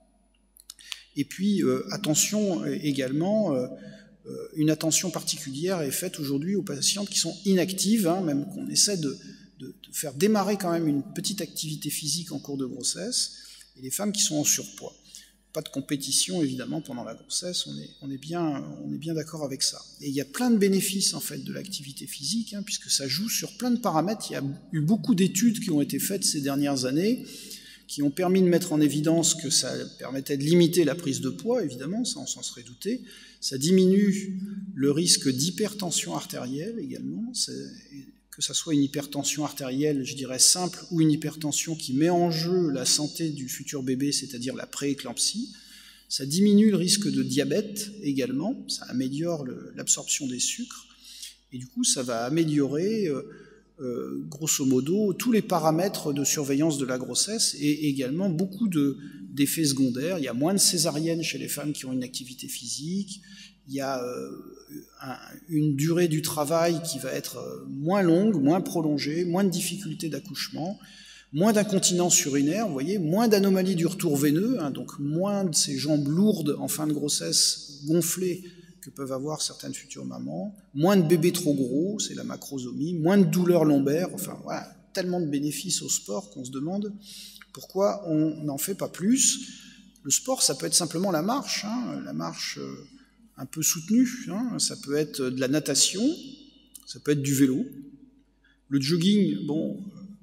Et puis, euh, attention également, euh, une attention particulière est faite aujourd'hui aux patientes qui sont inactives, hein, même qu'on essaie de, de, de faire démarrer quand même une petite activité physique en cours de grossesse, et les femmes qui sont en surpoids. Pas de compétition, évidemment, pendant la grossesse, on est, on est bien, on est bien d'accord avec ça. Et il y a plein de bénéfices, en fait, de l'activité physique, hein, puisque ça joue sur plein de paramètres. Il y a eu beaucoup d'études qui ont été faites ces dernières années, qui ont permis de mettre en évidence que ça permettait de limiter la prise de poids, évidemment, ça on s'en serait douté, ça diminue le risque d'hypertension artérielle également, que ça soit une hypertension artérielle, je dirais simple, ou une hypertension qui met en jeu la santé du futur bébé, c'est-à-dire la pré-éclampsie, ça diminue le risque de diabète également, ça améliore l'absorption des sucres, et du coup ça va améliorer... Euh, Euh, grosso modo, tous les paramètres de surveillance de la grossesse et également beaucoup d'effets secondaires. Il y a moins de césariennes chez les femmes qui ont une activité physique, il y a euh, un, une durée du travail qui va être moins longue, moins prolongée, moins de difficultés d'accouchement, moins d'incontinence urinaire, vous voyez, moins d'anomalies du retour veineux, hein, donc moins de ces jambes lourdes en fin de grossesse gonflées que peuvent avoir certaines futures mamans, moins de bébés trop gros, c'est la macrosomie, moins de douleurs lombaires, enfin voilà, tellement de bénéfices au sport qu'on se demande pourquoi on n'en fait pas plus. Le sport, ça peut être simplement la marche, hein, la marche euh, un peu soutenue, hein, ça peut être de la natation, ça peut être du vélo. Le jogging, bon,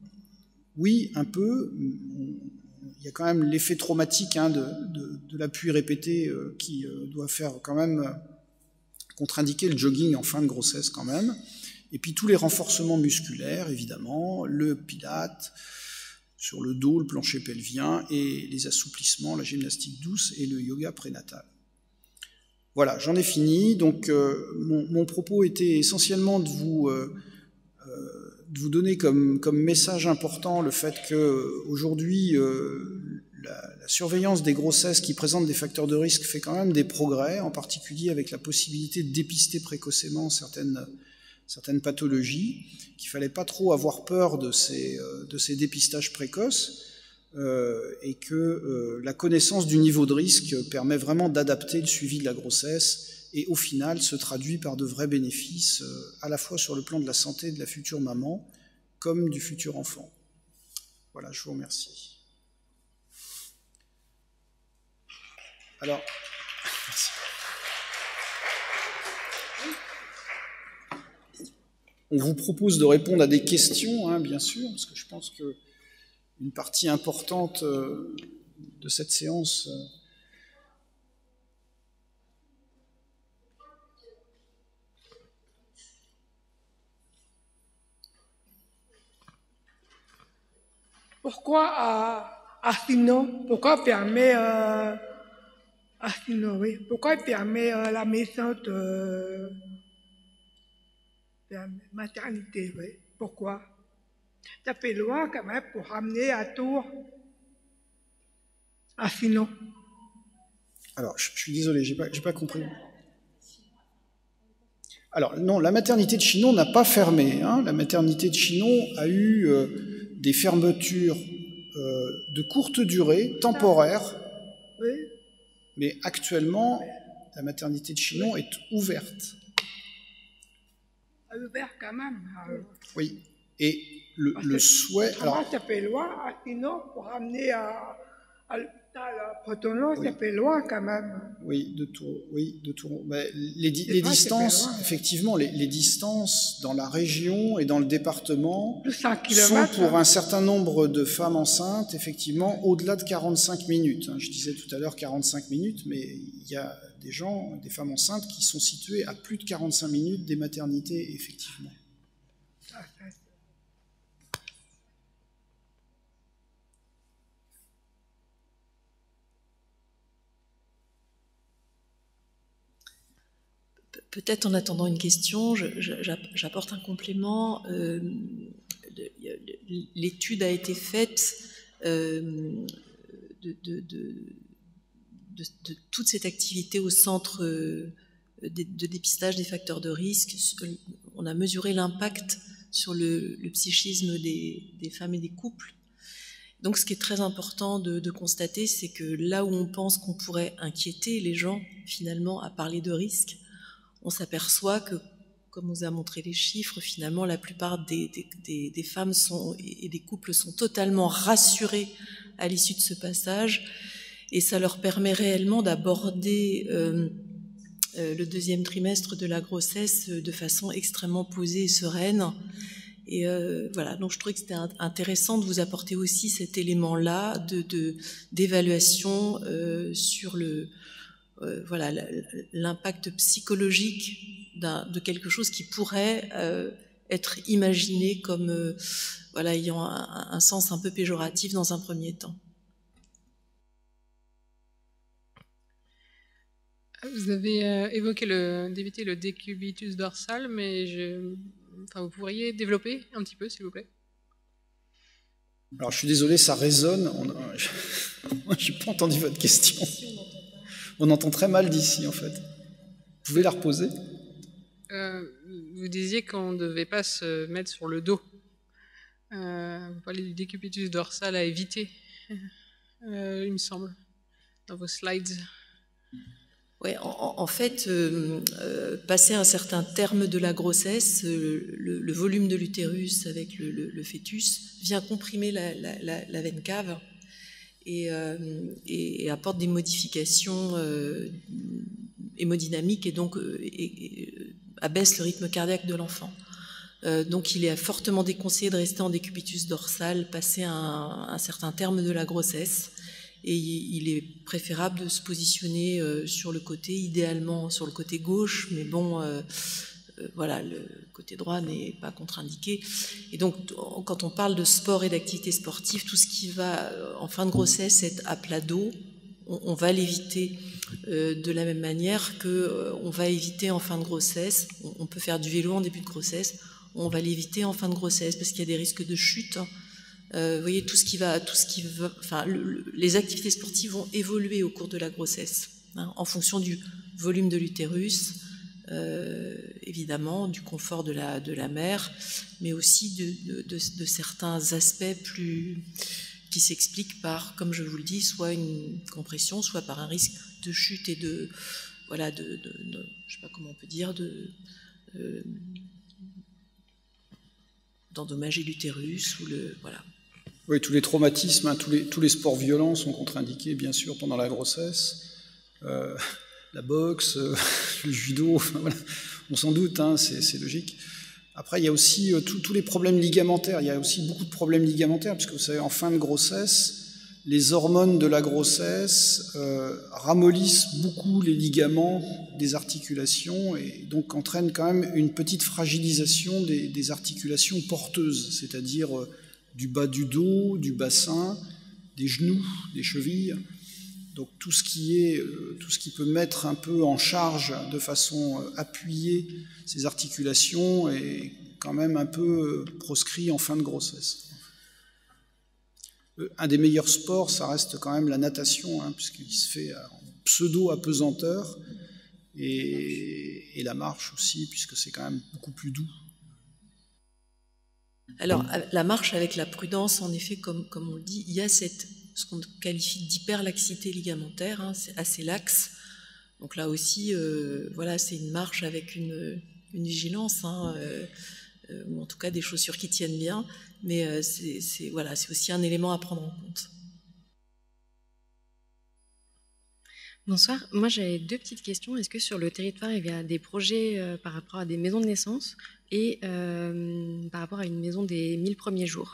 oui, un peu, il y a quand même l'effet traumatique hein, de, de, de l'appui répété euh, qui euh, doit faire quand même... Euh, contre-indiquer le jogging en fin de grossesse quand même, et puis tous les renforcements musculaires, évidemment, le pilate, sur le dos, le plancher pelvien, et les assouplissements, la gymnastique douce et le yoga prénatal. Voilà, j'en ai fini, donc euh, mon, mon propos était essentiellement de vous, euh, euh, de vous donner comme, comme message important le fait qu'aujourd'hui, euh, la, la surveillance des grossesses qui présentent des facteurs de risque fait quand même des progrès, en particulier avec la possibilité de dépister précocement certaines, certaines pathologies, qu'il ne fallait pas trop avoir peur de ces, de ces dépistages précoces, euh, et que euh, la connaissance du niveau de risque permet vraiment d'adapter le suivi de la grossesse et au final se traduit par de vrais bénéfices, euh, à la fois sur le plan de la santé de la future maman comme du futur enfant. Voilà, je vous remercie. Alors, merci. On vous propose de répondre à des questions, hein, bien sûr, parce que je pense qu'une partie importante euh, de cette séance euh, Pourquoi à Asino, pourquoi permet euh, Asino, oui, pourquoi permet euh, la maison de, de maternité, oui, pourquoi? Ça fait loin quand même pour ramener à Tours Asino. Alors, je, je suis désolé, j'ai pas, j'ai pas compris. Alors, non, la maternité de Chinon n'a pas fermé. Hein. La maternité de Chinon a eu euh, des fermetures euh, de courte durée, temporaires, Oui. mais actuellement, la maternité de Chinon est ouverte. Ouvert quand même. Alors. Oui, et le, le souhait... Alors, ça fait loin, Asino, pour ramener à, à l'hôpital Potono, oui. Ça fait loin quand même. Oui, de Tours. Oui, de Tours. Mais les, di les distances, effectivement, les, les distances dans la région et dans le département sont pour un certain nombre de femmes enceintes, effectivement, au-delà de quarante-cinq minutes. Je disais tout à l'heure quarante-cinq minutes, mais il y a des gens, des femmes enceintes qui sont situées à plus de quarante-cinq minutes des maternités, effectivement. Peut-être en attendant une question, j'apporte un complément. Euh, L'étude a été faite euh, de, de, de, de, de toute cette activité au centre de, de dépistage des facteurs de risque. On a mesuré l'impact sur le, le psychisme des, des femmes et des couples. Donc ce qui est très important de, de constater, c'est que là où on pense qu'on pourrait inquiéter les gens, finalement, à parler de risque, on s'aperçoit que, comme nous a montré les chiffres, finalement, la plupart des, des, des, des femmes sont, et des couples sont totalement rassurés à l'issue de ce passage, et ça leur permet réellement d'aborder euh, euh, le deuxième trimestre de la grossesse de façon extrêmement posée et sereine. Et euh, voilà, donc je trouvais que c'était intéressant de vous apporter aussi cet élément-là de, de, d'évaluation euh, sur le... Euh, voilà, l'impact psychologique de quelque chose qui pourrait euh, être imaginé comme euh, voilà, ayant un, un sens un peu péjoratif dans un premier temps. Vous avez euh, évoqué le, d'éviter le décubitus dorsal, mais je, enfin, vous pourriez développer un petit peu, s'il vous plaît? Alors, je suis désolé, ça résonne. On a... Moi, je n'ai pas entendu votre question. On entend très mal d'ici, en fait. Vous pouvez la reposer? euh, Vous disiez qu'on ne devait pas se mettre sur le dos. Euh, vous parlez du décubitus dorsal à éviter, euh, il me semble, dans vos slides. Oui, en, en fait, euh, euh, passer un certain terme de la grossesse, euh, le, le volume de l'utérus avec le, le, le fœtus vient comprimer la, la, la, la veine cave. Et, euh, et, et apporte des modifications euh, hémodynamiques et donc euh, et, et, abaisse le rythme cardiaque de l'enfant. Euh, donc il est fortement déconseillé de rester en décubitus dorsal, passer un, un certain terme de la grossesse, et il est préférable de se positionner euh, sur le côté, idéalement sur le côté gauche, mais bon... Euh, Euh, voilà, le côté droit n'est pas contre-indiqué. Et donc, quand on parle de sport et d'activité sportive, tout ce qui va en fin de grossesse être à plat dos, on, on va l'éviter euh, de la même manière que euh, on va éviter en fin de grossesse. On, on peut faire du vélo en début de grossesse, on va l'éviter en fin de grossesse parce qu'il y a des risques de chute Euh, vous voyez, tout ce qui va, tout ce qui va, enfin, le, le, les activités sportives vont évoluer au cours de la grossesse, hein, en fonction du volume de l'utérus, euh, évidemment, du confort de la, de la mère, mais aussi de, de, de, de certains aspects plus qui s'expliquent par, comme je vous le dis, soit une compression, soit par un risque de chute et de, voilà, de, de, de je sais pas comment on peut dire, de euh, d'endommager l'utérus ou le, voilà. Oui, tous les traumatismes, hein, tous, les, tous les sports violents sont contre-indiqués, bien sûr, pendant la grossesse. Euh, la boxe, euh, le judo, enfin, voilà. On s'en doute, hein, c'est logique. Après, il y a aussi euh, tous les problèmes ligamentaires. Il y a aussi beaucoup de problèmes ligamentaires, puisque vous savez, en fin de grossesse, les hormones de la grossesse euh, ramollissent beaucoup les ligaments des articulations et donc entraînent quand même une petite fragilisation des, des articulations porteuses, c'est-à-dire euh, du bas du dos, du bassin, des genoux, des chevilles. Donc tout ce qui est, euh, tout ce qui peut mettre un peu en charge de façon euh, appuyée ces articulations est quand même un peu euh, proscrit en fin de grossesse. Un des meilleurs sports, ça reste quand même la natation, hein, puisqu'il se fait en pseudo-apesanteur, et, et la marche aussi, puisque c'est quand même beaucoup plus doux. Alors, la marche avec la prudence, en effet, comme, comme on le dit, il y a cette, ce qu'on qualifie d'hyperlaxité ligamentaire, hein, c'est assez laxe. Donc là aussi, euh, voilà, c'est une marche avec une, une vigilance, hein, euh, euh, ou en tout cas des chaussures qui tiennent bien. Mais euh, c'est voilà, c'est aussi un élément à prendre en compte. Bonsoir, moi j'avais deux petites questions. Est-ce que sur le territoire il y a des projets euh, par rapport à des maisons de naissance et euh, par rapport à une maison des mille premiers jours?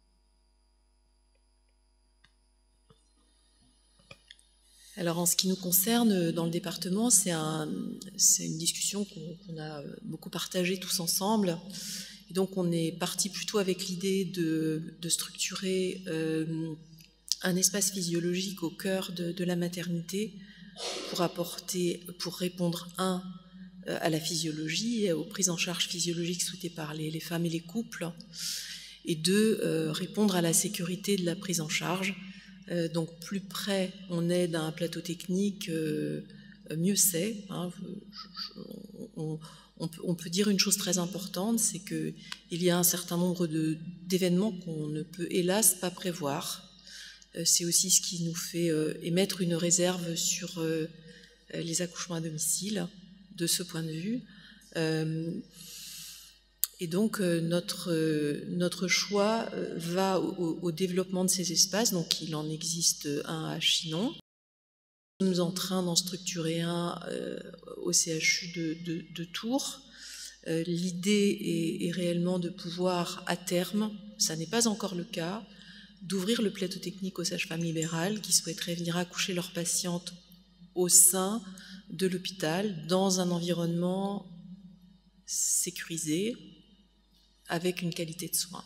Alors en ce qui nous concerne dans le département, c'est un, c'est une discussion qu'on qu'on a beaucoup partagée tous ensemble. Et donc on est parti plutôt avec l'idée de, de structurer euh, un espace physiologique au cœur de, de la maternité pour apporter, pour répondre un euh, à la physiologie, aux prises en charge physiologiques souhaitées par les, les femmes et les couples, et deux, euh, répondre à la sécurité de la prise en charge. Euh, donc plus près on est d'un plateau technique, euh, mieux c'est. Hein, je, je, on, On peut, on peut dire une chose très importante, c'est qu'il y a un certain nombre d'événements qu'on ne peut hélas pas prévoir. Euh, c'est aussi ce qui nous fait euh, émettre une réserve sur euh, les accouchements à domicile, de ce point de vue. Euh, et donc euh, notre, euh, notre choix euh, va au, au développement de ces espaces, donc il en existe un à Chinon. Nous sommes en train d'en structurer un euh, au C H U de, de, de Tours. Euh, L'idée est, est réellement de pouvoir, à terme, ça n'est pas encore le cas, d'ouvrir le plateau technique aux sages-femmes libérales qui souhaiteraient venir accoucher leurs patientes au sein de l'hôpital, dans un environnement sécurisé, avec une qualité de soins.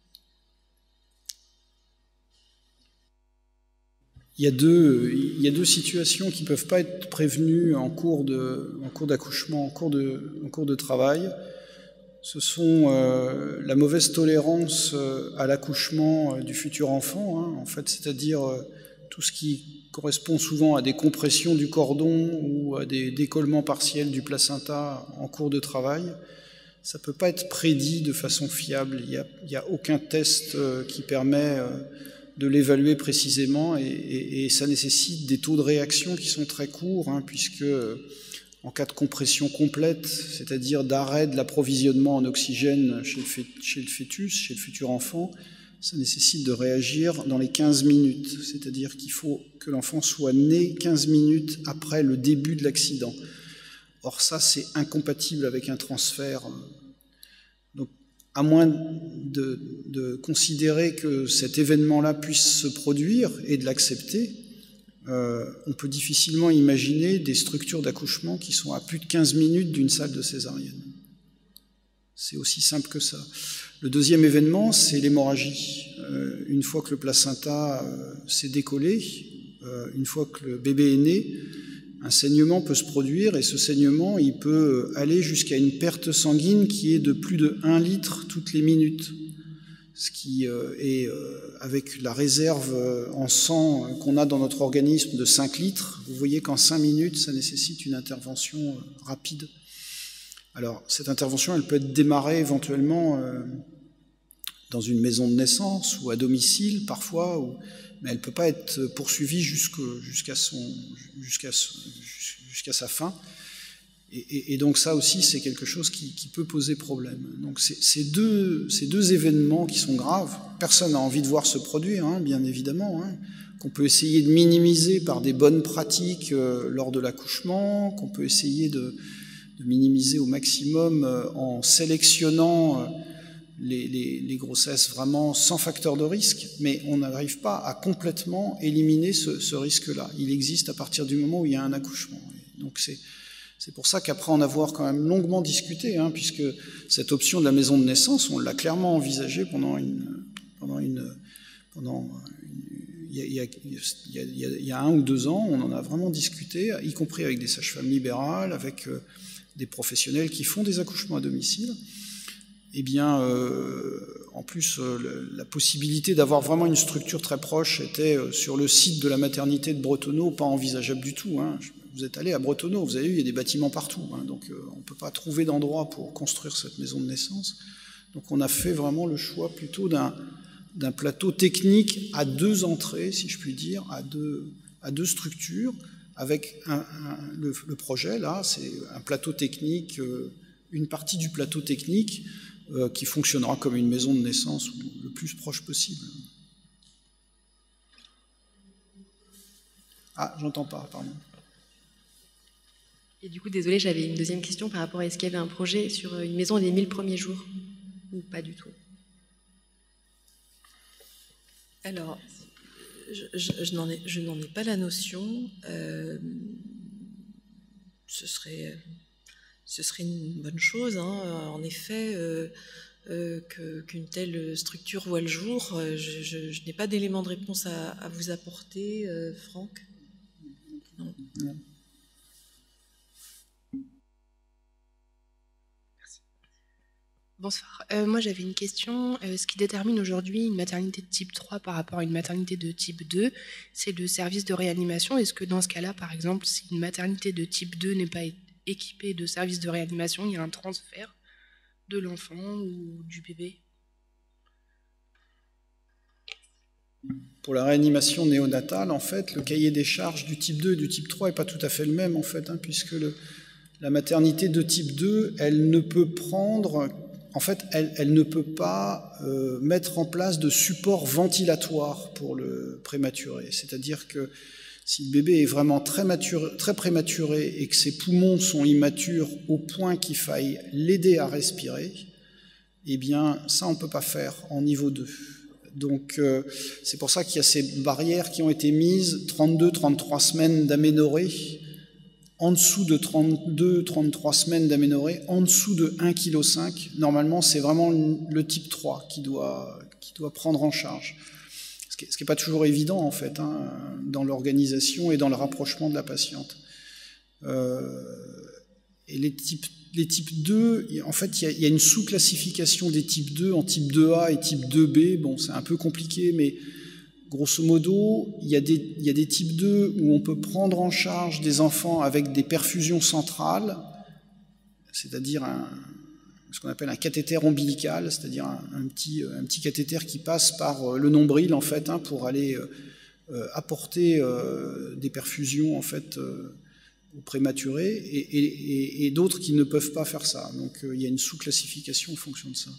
Il y a deux, il y a deux situations qui ne peuvent pas être prévenues en cours de, en cours d'accouchement, en cours de, en cours de travail. Ce sont euh, la mauvaise tolérance à l'accouchement du futur enfant, hein, en fait, c'est-à-dire euh, tout ce qui correspond souvent à des compressions du cordon ou à des décollements partiels du placenta en cours de travail. Ça ne peut pas être prédit de façon fiable. Il n'y a, il y a aucun test euh, qui permet euh, de l'évaluer précisément et, et, et ça nécessite des taux de réaction qui sont très courts, hein, puisque en cas de compression complète, c'est-à-dire d'arrêt de l'approvisionnement en oxygène chez le, chez le fœtus, chez le futur enfant, ça nécessite de réagir dans les quinze minutes, c'est-à-dire qu'il faut que l'enfant soit né quinze minutes après le début de l'accident. Or ça, c'est incompatible avec un transfert. Donc, à moins de, de considérer que cet événement-là puisse se produire et de l'accepter, euh, on peut difficilement imaginer des structures d'accouchement qui sont à plus de quinze minutes d'une salle de césarienne. C'est aussi simple que ça. Le deuxième événement, c'est l'hémorragie. Euh, une fois que le placenta euh, s'est décollé, euh, une fois que le bébé est né, un saignement peut se produire et ce saignement, il peut aller jusqu'à une perte sanguine qui est de plus de un litre toutes les minutes. ce qui euh, est euh, avec la réserve euh, en sang euh, qu'on a dans notre organisme de cinq litres. Vous voyez qu'en cinq minutes, ça nécessite une intervention euh, rapide. Alors, cette intervention, elle peut être démarrée éventuellement euh, dans une maison de naissance ou à domicile parfois, ou, mais elle ne peut pas être poursuivie jusqu'à son, jusqu'à jusqu'à sa fin. Et, et, et donc ça aussi, c'est quelque chose qui, qui peut poser problème. Donc ces deux, ces deux événements qui sont graves, personne n'a envie de voir se produire, hein, bien évidemment, hein, qu'on peut essayer de minimiser par des bonnes pratiques euh, lors de l'accouchement, qu'on peut essayer de, de minimiser au maximum euh, en sélectionnant euh, les, les, les grossesses vraiment sans facteur de risque, mais on n'arrive pas à complètement éliminer ce, ce risque-là. Il existe à partir du moment où il y a un accouchement. Et donc c'est C'est pour ça qu'après en avoir quand même longuement discuté, hein, puisque cette option de la maison de naissance, on l'a clairement envisagée pendant une, pendant une, pendant une, il y a, il y a, il y a, il y a un ou deux ans, on en a vraiment discuté, y compris avec des sages-femmes libérales, avec euh, des professionnels qui font des accouchements à domicile. Eh bien, euh, en plus, euh, le, la possibilité d'avoir vraiment une structure très proche était euh, sur le site de la maternité de Bretonneau, pas envisageable du tout, hein. Vous êtes allé à Bretonneau, vous avez vu, il y a des bâtiments partout, hein, donc euh, on ne peut pas trouver d'endroit pour construire cette maison de naissance. Donc on a fait vraiment le choix plutôt d'un d'un plateau technique à deux entrées, si je puis dire, à deux, à deux structures, avec un, un, le, le projet, là, c'est un plateau technique, euh, une partie du plateau technique euh, qui fonctionnera comme une maison de naissance le plus proche possible. Ah, j'entends pas, pardon. Et du coup, désolé, j'avais une deuxième question par rapport à est-ce qu'il y avait un projet sur une maison des mille premiers jours ou pas du tout? Alors, je, je, je n'en ai, je n'en ai pas la notion. Euh, ce serait, ce serait une bonne chose, hein. En effet, euh, euh, que, qu'une telle structure voit le jour. Je, je, je n'ai pas d'éléments de réponse à, à vous apporter, euh, Franck. Non. Non. Bonsoir. Euh, moi, j'avais une question. Euh, ce qui détermine aujourd'hui une maternité de type trois par rapport à une maternité de type deux, c'est le service de réanimation. Est-ce que dans ce cas-là, par exemple, si une maternité de type deux n'est pas équipée de service de réanimation, il y a un transfert de l'enfant ou du bébé? Pour la réanimation néonatale, en fait, le cahier des charges du type deux et du type trois n'est pas tout à fait le même, en fait, hein, puisque le, la maternité de type deux, elle ne peut prendre... En fait, elle, elle ne peut pas euh, mettre en place de support ventilatoire pour le prématuré. C'est-à-dire que si le bébé est vraiment très, mature, très prématuré et que ses poumons sont immatures au point qu'il faille l'aider à respirer, eh bien, ça, on ne peut pas faire en niveau deux. Donc, euh, c'est pour ça qu'il y a ces barrières qui ont été mises, trente-deux à trente-trois semaines d'aménorrhée, en dessous de trente-deux à trente-trois semaines d'aménorrhée, en dessous de un virgule cinq kilos. Normalement, c'est vraiment le type trois qui doit, qui doit prendre en charge. Ce qui n'est pas toujours évident, en fait, hein, dans l'organisation et dans le rapprochement de la patiente. Euh, et les types, les types deux, en fait, il y a, il y a une sous-classification des types deux en type deux A et type deux B. Bon, c'est un peu compliqué, mais... Grosso modo, il y, a des, il y a des types deux où on peut prendre en charge des enfants avec des perfusions centrales, c'est-à-dire un, ce qu'on appelle un cathéter ombilical, c'est-à-dire un, un, petit, un petit cathéter qui passe par le nombril, en fait, hein, pour aller euh, apporter euh, des perfusions, en fait, euh, aux prématurés, et, et, et, et d'autres qui ne peuvent pas faire ça. Donc, euh, il y a une sous-classification en fonction de ça.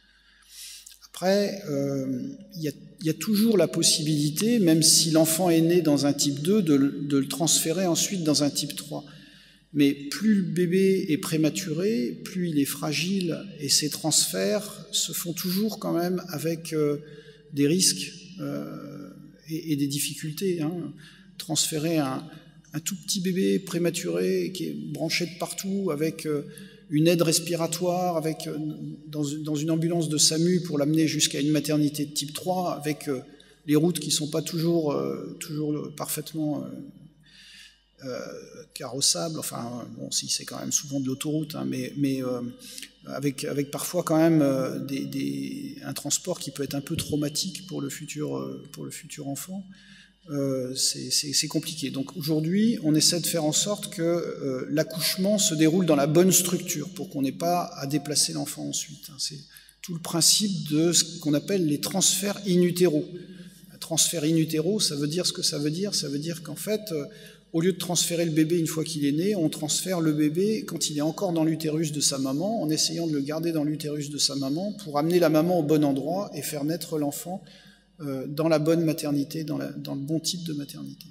Après, euh, il y a, il y a toujours la possibilité, même si l'enfant est né dans un type deux, de, de le transférer ensuite dans un type trois. Mais plus le bébé est prématuré, plus il est fragile, et ces transferts se font toujours quand même avec euh, des risques euh, et, et des difficultés, hein. Transférer un, un tout petit bébé prématuré qui est branché de partout avec... Euh, une aide respiratoire avec, dans, dans une ambulance de SAMU pour l'amener jusqu'à une maternité de type trois, avec euh, les routes qui ne sont pas toujours, euh, toujours parfaitement euh, carrossable, enfin bon, si c'est quand même souvent de l'autoroute, hein, mais, mais euh, avec, avec parfois quand même euh, des, des, un transport qui peut être un peu traumatique pour le futur, euh, pour le futur enfant. Euh, c'est compliqué. Donc aujourd'hui, on essaie de faire en sorte que euh, l'accouchement se déroule dans la bonne structure pour qu'on n'ait pas à déplacer l'enfant ensuite. C'est tout le principe de ce qu'on appelle les transferts in utero. Un transfert in utero, ça veut dire ce que ça veut dire. Ça veut dire qu'en fait, euh, au lieu de transférer le bébé une fois qu'il est né, on transfère le bébé quand il est encore dans l'utérus de sa maman, en essayant de le garder dans l'utérus de sa maman pour amener la maman au bon endroit et faire naître l'enfant Euh, dans la bonne maternité, dans, la, dans le bon type de maternité.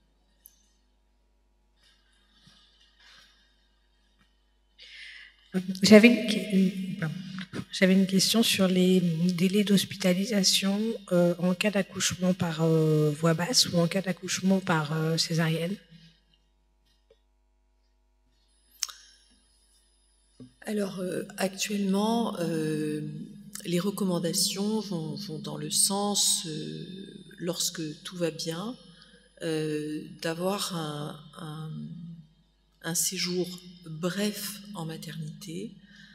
J'avais une, j'avais une question sur les délais d'hospitalisation euh, en cas d'accouchement par euh, voie basse ou en cas d'accouchement par euh, césarienne. Alors, euh, actuellement, euh, les recommandations vont, vont dans le sens, euh, lorsque tout va bien, euh, d'avoir un, un, un séjour bref en maternité,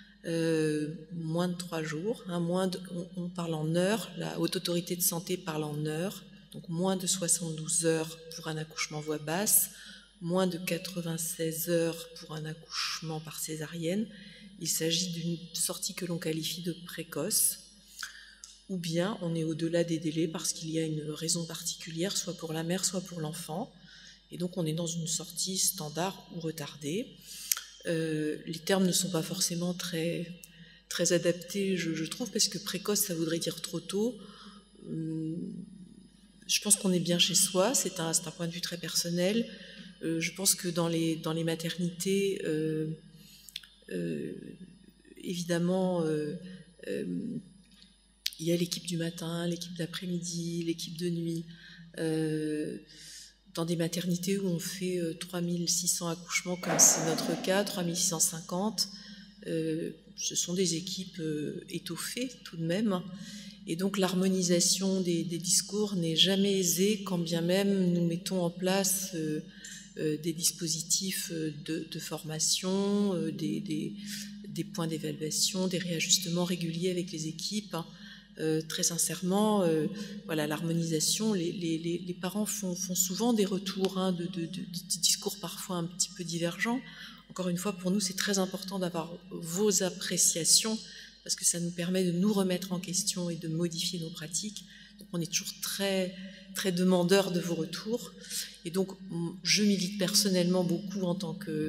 euh, moins de trois jours, hein, moins de, on, on parle en heures, la Haute Autorité de Santé parle en heures, donc moins de soixante-douze heures pour un accouchement voie basse, moins de quatre-vingt-seize heures pour un accouchement par césarienne. Il s'agit d'une sortie que l'on qualifie de précoce, ou bien on est au-delà des délais parce qu'il y a une raison particulière, soit pour la mère, soit pour l'enfant, et donc on est dans une sortie standard ou retardée. Euh, les termes ne sont pas forcément très, très adaptés, je, je trouve, parce que précoce, ça voudrait dire trop tôt. Hum, je pense qu'on est bien chez soi, c'est un, un point de vue très personnel. Euh, je pense que dans les, dans les maternités, euh, Euh, évidemment, euh, euh, il y a l'équipe du matin, l'équipe d'après-midi, l'équipe de nuit. Euh, dans des maternités où on fait euh, trois mille six cents accouchements, comme c'est notre cas, trois mille six cent cinquante, euh, ce sont des équipes euh, étoffées tout de même. Et donc l'harmonisation des, des discours n'est jamais aisée, quand bien même nous mettons en place euh, Euh, des dispositifs de, de formation, euh, des, des, des points d'évaluation, des réajustements réguliers avec les équipes. Euh, très sincèrement, euh, voilà, l'harmonisation, les, les, les parents font, font souvent des retours hein, de, de, de, de discours parfois un petit peu divergents. Encore une fois, pour nous, c'est très important d'avoir vos appréciations parce que ça nous permet de nous remettre en question et de modifier nos pratiques. Donc on est toujours très, très demandeur de vos retours. Et donc, je milite personnellement beaucoup en tant que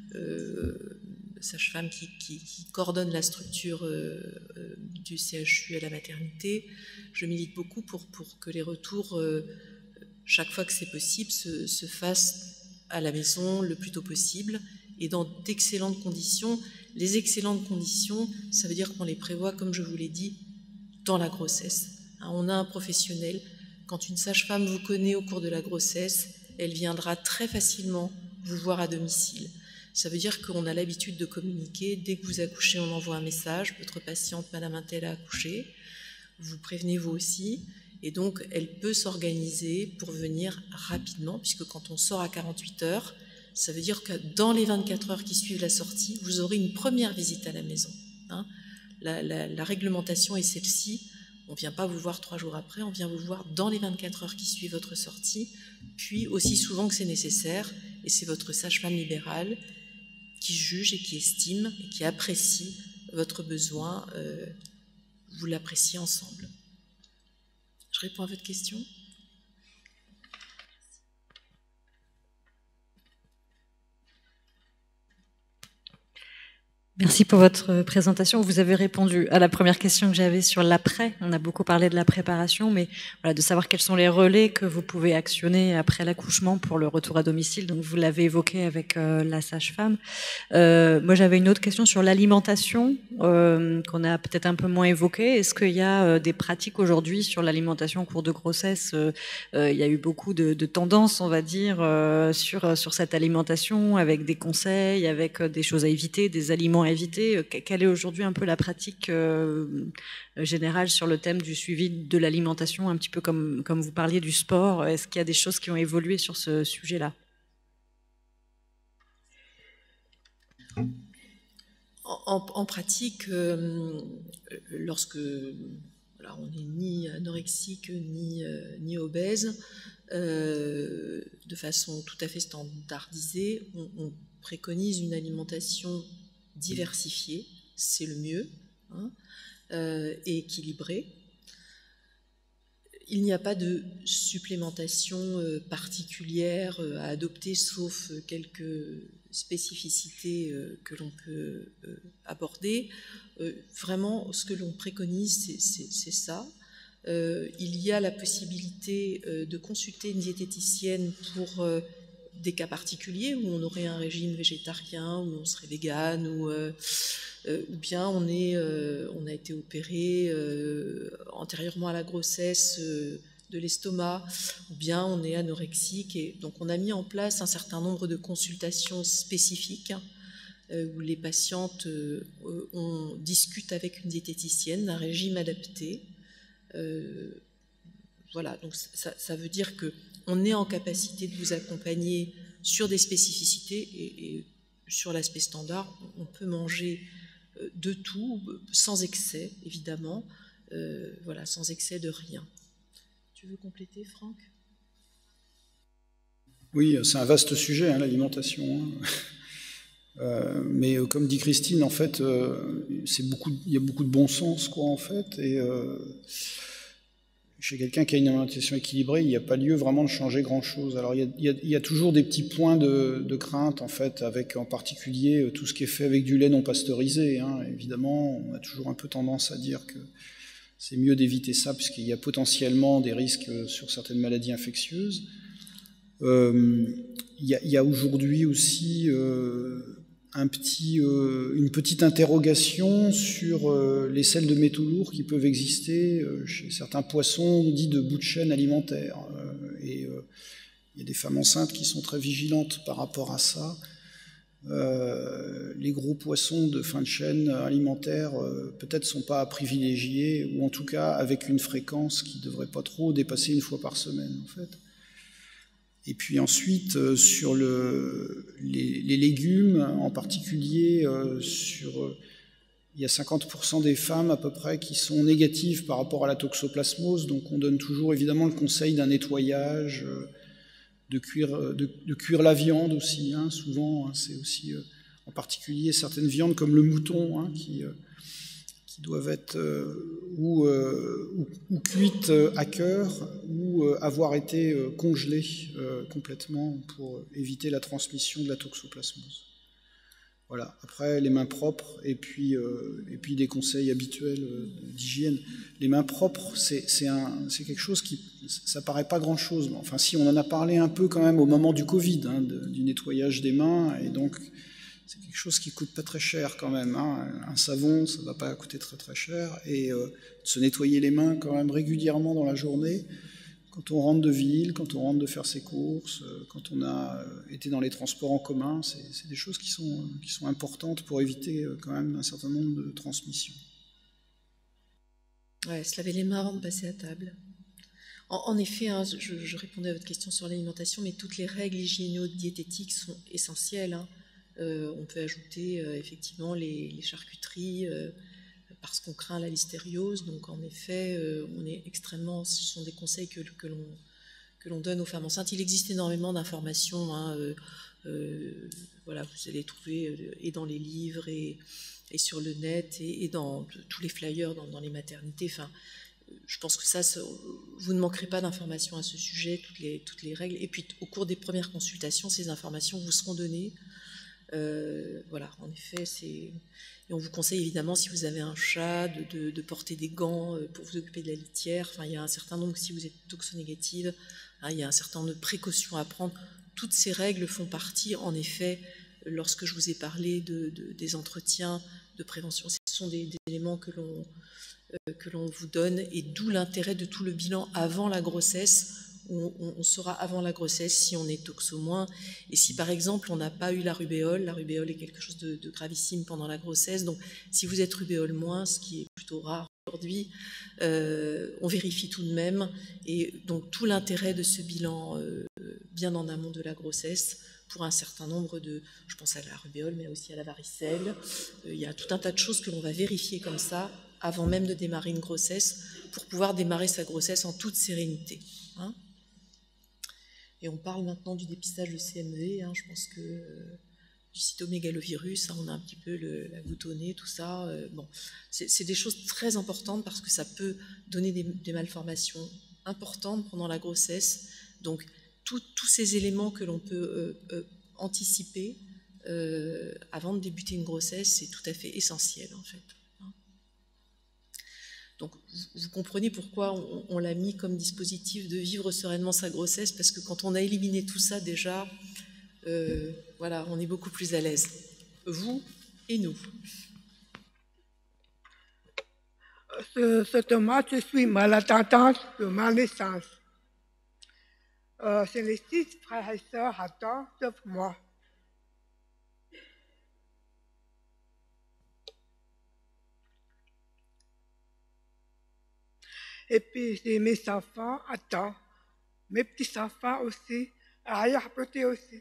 euh, sage-femme qui, qui, qui coordonne la structure euh, euh, du C H U à la maternité. Je milite beaucoup pour, pour que les retours, euh, chaque fois que c'est possible, se, se fassent à la maison le plus tôt possible et dans d'excellentes conditions. Les excellentes conditions, ça veut dire qu'on les prévoit, comme je vous l'ai dit, dans la grossesse. Hein, on a un professionnel. Quand une sage-femme vous connaît au cours de la grossesse, elle viendra très facilement vous voir à domicile. Ça veut dire qu'on a l'habitude de communiquer. Dès que vous accouchez, on envoie un message. Votre patiente, Madame Intel, a accouché. Vous prévenez vous aussi. Et donc, elle peut s'organiser pour venir rapidement, puisque quand on sort à quarante-huit heures, ça veut dire que dans les vingt-quatre heures qui suivent la sortie, vous aurez une première visite à la maison. Hein. La, la, la réglementation est celle-ci. On ne vient pas vous voir trois jours après, on vient vous voir dans les vingt-quatre heures qui suivent votre sortie, puis aussi souvent que c'est nécessaire, et c'est votre sage-femme libérale qui juge et qui estime et qui apprécie votre besoin, euh, vous l'appréciez ensemble. Je réponds à votre question ? Merci pour votre présentation. Vous avez répondu à la première question que j'avais sur l'après. On a beaucoup parlé de la préparation, mais voilà, de savoir quels sont les relais que vous pouvez actionner après l'accouchement pour le retour à domicile. Donc, vous l'avez évoqué avec euh, la sage-femme. Euh, moi, j'avais une autre question sur l'alimentation euh, qu'on a peut-être un peu moins évoquée. Est-ce qu'il y a euh, des pratiques aujourd'hui sur l'alimentation en cours de grossesse euh, euh, il y a eu beaucoup de, de tendances, on va dire, euh, sur, sur cette alimentation, avec des conseils, avec des choses à éviter, des aliments à éviter. Quelle est aujourd'hui un peu la pratique euh, générale sur le thème du suivi de l'alimentation, un petit peu comme, comme vous parliez du sport? Est-ce qu'il y a des choses qui ont évolué sur ce sujet-là? En, en, en pratique, euh, lorsque voilà, on n'est ni anorexique ni, euh, ni obèse, euh, de façon tout à fait standardisée, on, on préconise une alimentation diversifiée, c'est le mieux, hein, euh, et équilibrée. Il n'y a pas de supplémentation euh, particulière euh, à adopter, sauf euh, quelques spécificités euh, que l'on peut euh, aborder. Euh, vraiment, ce que l'on préconise, c'est ça. Euh, il y a la possibilité euh, de consulter une diététicienne pour euh, des cas particuliers où on aurait un régime végétarien, où on serait végane, ou euh, euh, ou bien on, est, euh, on a été opéré euh, antérieurement à la grossesse euh, de l'estomac, ou bien on est anorexique. Et donc on a mis en place un certain nombre de consultations spécifiques euh, où les patientes euh, on discute avec une diététicienne d'un régime adapté. Euh, voilà, donc ça, ça veut dire qu'on est en capacité de vous accompagner sur des spécificités et, et sur l'aspect standard, on peut manger de tout, sans excès, évidemment, euh, voilà, sans excès de rien. Tu veux compléter, Franck? Oui, c'est un vaste sujet, hein, l'alimentation. Hein. Euh, mais euh, comme dit Christine, en fait, euh, c'est beaucoup, il y a beaucoup de bon sens, quoi, en fait. Et euh, chez quelqu'un qui a une alimentation équilibrée, il n'y a pas lieu vraiment de changer grand-chose. Alors, il y, a, il, y a, il y a toujours des petits points de, de crainte, en fait, avec en particulier tout ce qui est fait avec du lait non pasteurisé. Hein. Évidemment, on a toujours un peu tendance à dire que c'est mieux d'éviter ça, puisqu'il y a potentiellement des risques sur certaines maladies infectieuses. Euh, il y a, il y a aujourd'hui aussi euh, un petit, euh, une petite interrogation sur euh, les sels de métaux lourds qui peuvent exister euh, chez certains poissons dits de bout de chaîne alimentaire. Euh, et euh, il y a des femmes enceintes qui sont très vigilantes par rapport à ça. Euh, les gros poissons de fin de chaîne alimentaire euh, peut-être sont pas à privilégier, ou en tout cas avec une fréquence qui devrait pas trop dépasser une fois par semaine, en fait. Et puis ensuite, euh, sur le, les, les légumes, en particulier, euh, sur, euh, il y a cinquante pour cent des femmes à peu près qui sont négatives par rapport à la toxoplasmose, donc on donne toujours évidemment le conseil d'un nettoyage, euh, de, cuire, de, de cuire la viande aussi, hein, souvent, hein, c'est aussi euh, en particulier certaines viandes comme le mouton, hein, qui, euh, qui doivent être euh, ou, euh, ou, ou cuites à cœur, ou euh, avoir été euh, congelées euh, complètement pour éviter la transmission de la toxoplasmose. Voilà. Après, les mains propres, et puis, euh, et puis des conseils habituels euh, d'hygiène. Les mains propres, c'est quelque chose qui, ça paraît pas grand-chose. Enfin, si, on en a parlé un peu quand même au moment du Covid, hein, de, du nettoyage des mains, et donc c'est quelque chose qui coûte pas très cher quand même. Hein. Un savon, ça va pas coûter très très cher, et euh, se nettoyer les mains quand même régulièrement dans la journée, quand on rentre de ville, quand on rentre de faire ses courses, quand on a été dans les transports en commun, c'est des choses qui sont, qui sont importantes pour éviter quand même un certain nombre de transmissions. Ouais, se laver les mains avant de passer à table. En, en effet, hein, je, je répondais à votre question sur l'alimentation, mais toutes les règles hygiéno-diététiques sont essentielles. Hein. Euh, on peut ajouter euh, effectivement les, les charcuteries, euh, parce qu'on craint la listériose. Donc en effet, euh, on est extrêmement, ce sont des conseils que, que l'on que l'on donne aux femmes enceintes. Il existe énormément d'informations, hein, euh, euh, voilà, vous allez trouver euh, et dans les livres et, et sur le net et, et dans tous les flyers dans, dans les maternités. Enfin, je pense que ça, vous ne manquerez pas d'informations à ce sujet, toutes les, toutes les règles. Et puis au cours des premières consultations, ces informations vous seront données. Euh, voilà, en effet, c'est... Et on vous conseille évidemment, si vous avez un chat, de, de, de porter des gants pour vous occuper de la litière. Enfin, il y a un certain nombre, si vous êtes toxonégative, hein, il y a un certain nombre de précautions à prendre. Toutes ces règles font partie, en effet, lorsque je vous ai parlé de, de, des entretiens de prévention. Ce sont des, des éléments que l'on euh, que l'on vous donne, et d'où l'intérêt de tout le bilan avant la grossesse. On, on, on saura avant la grossesse si on est toxo moins, et si par exemple on n'a pas eu la rubéole. La rubéole est quelque chose de, de gravissime pendant la grossesse, donc si vous êtes rubéole moins, ce qui est plutôt rare aujourd'hui, euh, on vérifie tout de même. Et donc tout l'intérêt de ce bilan euh, bien en amont de la grossesse pour un certain nombre de, je pense à la rubéole, mais aussi à la varicelle. Il y a tout un tas de choses que l'on va vérifier comme ça, avant même de démarrer une grossesse, pour pouvoir démarrer sa grossesse en toute sérénité. Hein. Et on parle maintenant du dépistage de C M V, hein, je pense que euh, du cytomégalovirus, hein, on a un petit peu le, la goutte au nez, tout ça. Euh, bon, c'est des choses très importantes parce que ça peut donner des, des malformations importantes pendant la grossesse. Donc, tout, tous ces éléments que l'on peut euh, euh, anticiper euh, avant de débuter une grossesse, c'est tout à fait essentiel, en fait. Donc, vous comprenez pourquoi on, on l'a mis comme dispositif de vivre sereinement sa grossesse, parce que quand on a éliminé tout ça, déjà, euh, voilà, on est beaucoup plus à l'aise. Vous et nous. Ce, ce mois, je suis malentendante de ma naissance. Euh, c'est les six frères et sœurs attendent sauf moi. Et puis, j'ai mes enfants attendent, mes petits-enfants aussi, arrière-petits aussi.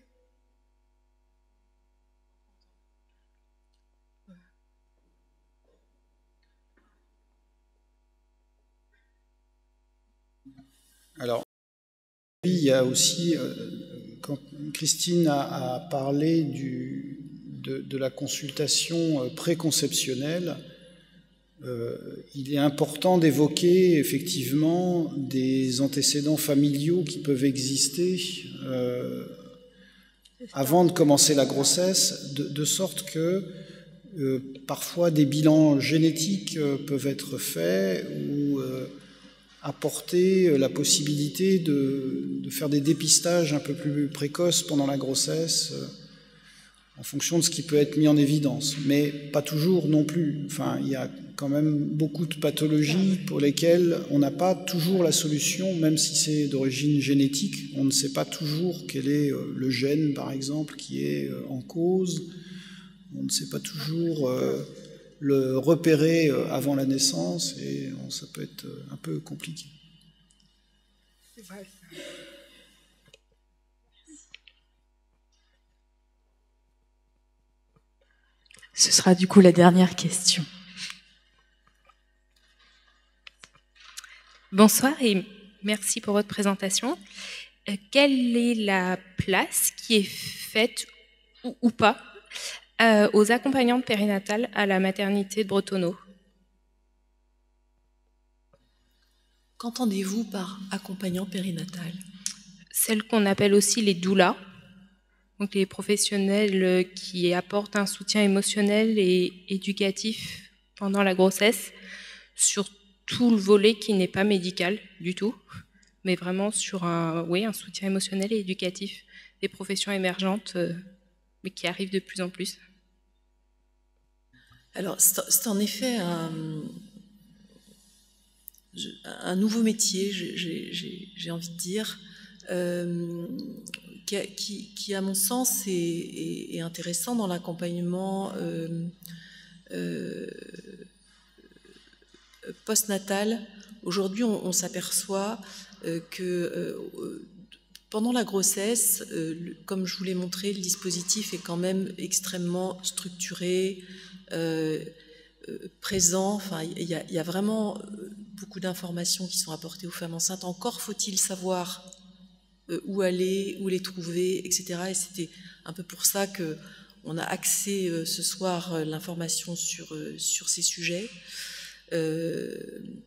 Alors, il y a aussi, euh, quand Christine a, a parlé du, de, de la consultation préconceptionnelle, euh, il est important d'évoquer effectivement des antécédents familiaux qui peuvent exister euh, avant de commencer la grossesse, de, de sorte que euh, parfois des bilans génétiques euh, peuvent être faits ou euh, apporter la possibilité de, de faire des dépistages un peu plus précoces pendant la grossesse euh, en fonction de ce qui peut être mis en évidence, mais pas toujours non plus. Enfin, il y a quand même beaucoup de pathologies pour lesquelles on n'a pas toujours la solution, même si c'est d'origine génétique. On ne sait pas toujours quel est le gène, par exemple, qui est en cause. On ne sait pas toujours euh, le repérer avant la naissance, et ça peut être un peu compliqué. C'est vrai, ça. Ce sera du coup la dernière question. Bonsoir et merci pour votre présentation. Euh, quelle est la place qui est faite ou, ou pas euh, aux accompagnantes périnatales à la maternité de Bretonneau? Qu'entendez-vous par accompagnant périnatal? Celles qu'on appelle aussi les doulas. Donc les professionnels qui apportent un soutien émotionnel et éducatif pendant la grossesse sur tout le volet qui n'est pas médical du tout, mais vraiment sur un, oui, un soutien émotionnel et éducatif, des professions émergentes, euh, mais qui arrivent de plus en plus. Alors c'est en effet un, un nouveau métier, j'ai envie de dire, euh, Qui, qui, qui, à mon sens, est, est, est intéressant dans l'accompagnement euh, euh, postnatal. Aujourd'hui, on, on s'aperçoit euh, que euh, pendant la grossesse, euh, le, comme je vous l'ai montré, le dispositif est quand même extrêmement structuré, euh, euh, présent. Enfin, il y, y a vraiment beaucoup d'informations qui sont apportées aux femmes enceintes. Encore faut-il savoir où aller, où les trouver, et cetera. Et c'était un peu pour ça qu'on a axé euh, ce soir euh, l'information sur, euh, sur ces sujets. Euh,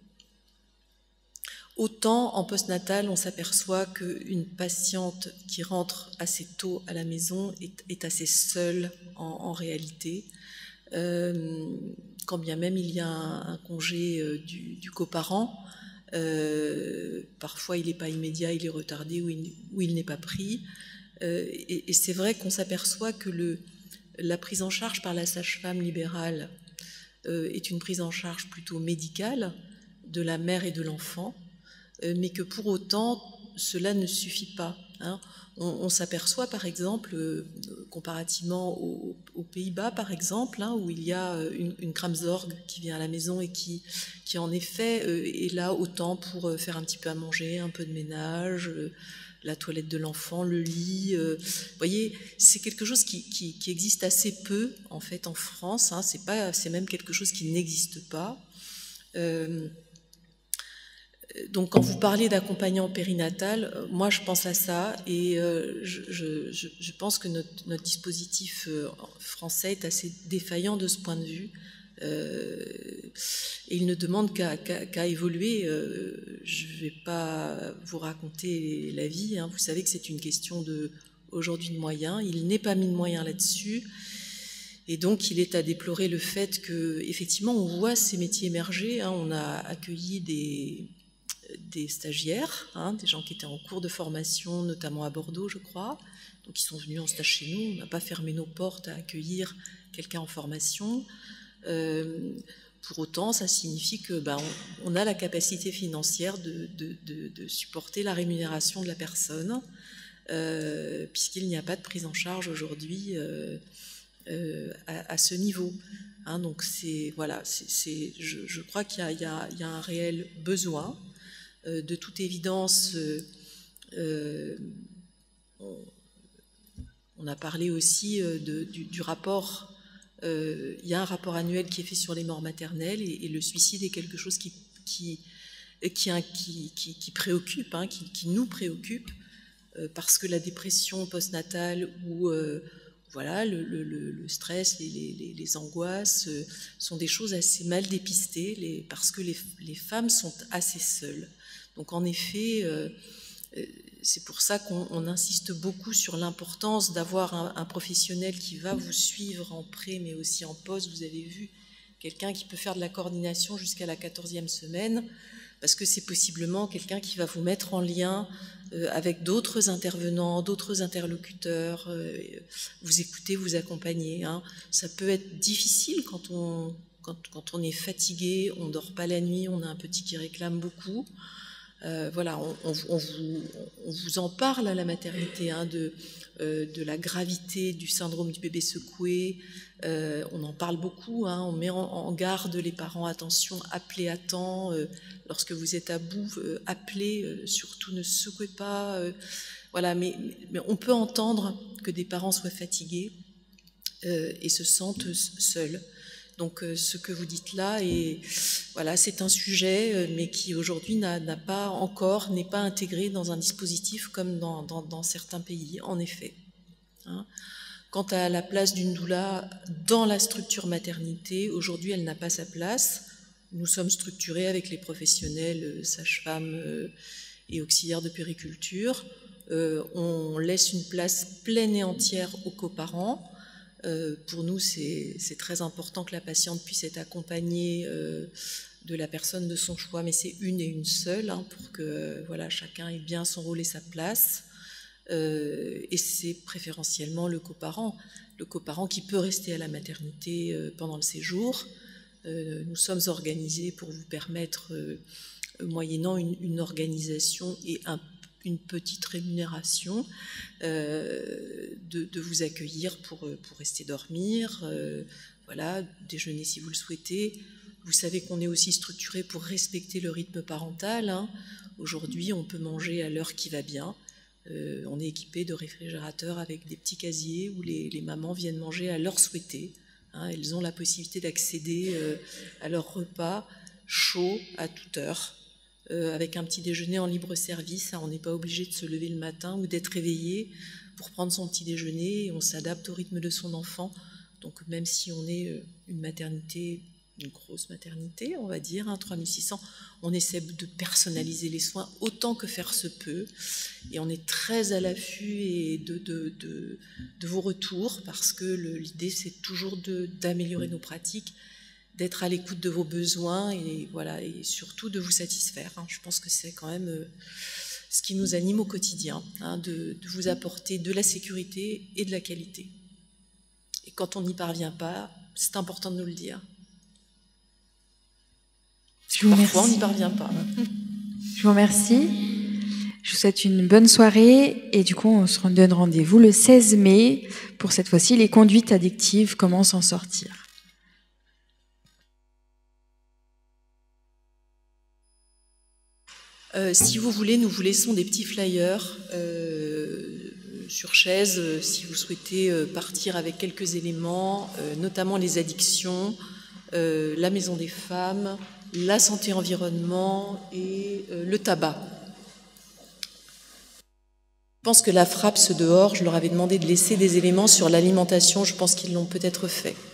autant en postnatal, on s'aperçoit qu'une patiente qui rentre assez tôt à la maison est, est assez seule en, en réalité. Euh, quand bien même il y a un, un congé euh, du, du coparent, Euh, parfois il n'est pas immédiat, il est retardé ou il, ou il n'est pas pris. Euh, et et c'est vrai qu'on s'aperçoit que le, la prise en charge par la sage-femme libérale euh, est une prise en charge plutôt médicale de la mère et de l'enfant, euh, mais que pour autant cela ne suffit pas. Hein. On, on s'aperçoit par exemple, euh, comparativement aux, aux Pays-Bas par exemple, hein, où il y a une, une Kramzorg qui vient à la maison et qui, qui en effet euh, est là autant pour faire un petit peu à manger, un peu de ménage, euh, la toilette de l'enfant, le lit. Euh, vous voyez, c'est quelque chose qui, qui, qui existe assez peu en fait en France. Hein, c'est pas, c'est même quelque chose qui n'existe pas. Euh, donc, quand vous parlez d'accompagnant périnatal, euh, moi je pense à ça et euh, je, je, je pense que notre, notre dispositif euh, français est assez défaillant de ce point de vue. Euh, et il ne demande qu'à qu'à, qu'à évoluer. Euh, je ne vais pas vous raconter la vie, hein. Vous savez que c'est une question de, aujourd'hui de moyens. Il n'est pas mis de moyens là-dessus. Et donc, il est à déplorer le fait que, effectivement, on voit ces métiers émerger. Hein. On a accueilli des, des stagiaires, hein, des gens qui étaient en cours de formation, notamment à Bordeaux, je crois. Donc, ils sont venus en stage chez nous. On n'a pas fermé nos portes à accueillir quelqu'un en formation. Euh, pour autant, ça signifie que ben, on, on a la capacité financière de, de, de, de supporter la rémunération de la personne, euh, puisqu'il n'y a pas de prise en charge aujourd'hui euh, euh, à, à ce niveau. Hein, donc c'est voilà, c'est, c'est, je, je crois qu'il y a, il y a, il y a un réel besoin. Euh, de toute évidence, euh, euh, on, on a parlé aussi euh, de, du, du rapport. Euh, il y a un rapport annuel qui est fait sur les morts maternelles et, et le suicide est quelque chose qui, qui, qui, qui, qui, qui préoccupe, hein, qui, qui nous préoccupe, euh, parce que la dépression postnatale ou euh, voilà, le, le, le stress, les, les, les angoisses euh, sont des choses assez mal dépistées les, parce que les, les femmes sont assez seules. Donc en effet, euh, c'est pour ça qu'on on insiste beaucoup sur l'importance d'avoir un, un professionnel qui va vous suivre en pré, mais aussi en post. Vous avez vu quelqu'un qui peut faire de la coordination jusqu'à la quatorzième semaine, parce que c'est possiblement quelqu'un qui va vous mettre en lien euh, avec d'autres intervenants, d'autres interlocuteurs, euh, vous écouter, vous accompagner. Hein. Ça peut être difficile quand on, quand, quand on est fatigué, on ne dort pas la nuit, on a un petit qui réclame beaucoup. Euh, voilà, on, on, on, vous, on vous en parle à la maternité, hein, de, euh, de la gravité du syndrome du bébé secoué. Euh, on en parle beaucoup, hein, on met en, en garde les parents, attention, appelez à temps. Euh, lorsque vous êtes à bout, euh, appelez, euh, surtout ne secouez pas. Euh, voilà, mais, mais on peut entendre que des parents soient fatigués euh, et se sentent seuls. Donc euh, ce que vous dites là, est, voilà, c'est un sujet, euh, mais qui aujourd'hui n'a, n'a pas encore, n'est pas intégré dans un dispositif comme dans, dans, dans certains pays, en effet. Hein. Quant à la place d'une doula dans la structure maternité, aujourd'hui elle n'a pas sa place. Nous sommes structurés avec les professionnels, euh, sages-femmes euh, et auxiliaires de puériculture. Euh, on laisse une place pleine et entière aux coparents. Euh, pour nous, c'est, c'est très important que la patiente puisse être accompagnée euh, de la personne de son choix, mais c'est une et une seule, hein, pour que euh, voilà, chacun ait bien son rôle et sa place. Euh, et c'est préférentiellement le coparent, le coparent qui peut rester à la maternité euh, pendant le séjour. Euh, nous sommes organisés pour vous permettre, euh, moyennant une, une organisation et un une petite rémunération, euh, de, de vous accueillir pour, pour rester dormir, euh, voilà, déjeuner si vous le souhaitez. Vous savez qu'on est aussi structuré pour respecter le rythme parental. Hein. Aujourd'hui, on peut manger à l'heure qui va bien. Euh, on est équipé de réfrigérateurs avec des petits casiers où les, les mamans viennent manger à l'heure souhaitée. Hein. Elles ont la possibilité d'accéder euh, à leur repas chaud à toute heure. Euh, avec un petit déjeuner en libre service, hein, on n'est pas obligé de se lever le matin ou d'être réveillé pour prendre son petit déjeuner, et on s'adapte au rythme de son enfant. Donc même si on est euh, une maternité, une grosse maternité, on va dire, hein, trois mille six cents, on essaie de personnaliser les soins autant que faire se peut, et on est très à l'affût et de, de, de, de vos retours, parce que le, l'idée c'est toujours de, d'améliorer nos pratiques, d'être à l'écoute de vos besoins et, voilà, et surtout de vous satisfaire. Hein. Je pense que c'est quand même euh, ce qui nous anime au quotidien, hein, de, de vous apporter de la sécurité et de la qualité. Et quand on n'y parvient pas, c'est important de nous le dire. Je vous Parfois, remercie. on n'y parvient pas. Je vous remercie. Je vous souhaite une bonne soirée et du coup, on se donne rendez-vous le seize mai pour cette fois-ci les conduites addictives, comment s'en sortir. Euh, si vous voulez, nous vous laissons des petits flyers euh, sur chaise, euh, si vous souhaitez euh, partir avec quelques éléments, euh, notamment les addictions, euh, la maison des femmes, la santé environnement et euh, le tabac. Je pense que la FRAPS dehors, je leur avais demandé de laisser des éléments sur l'alimentation, je pense qu'ils l'ont peut-être fait.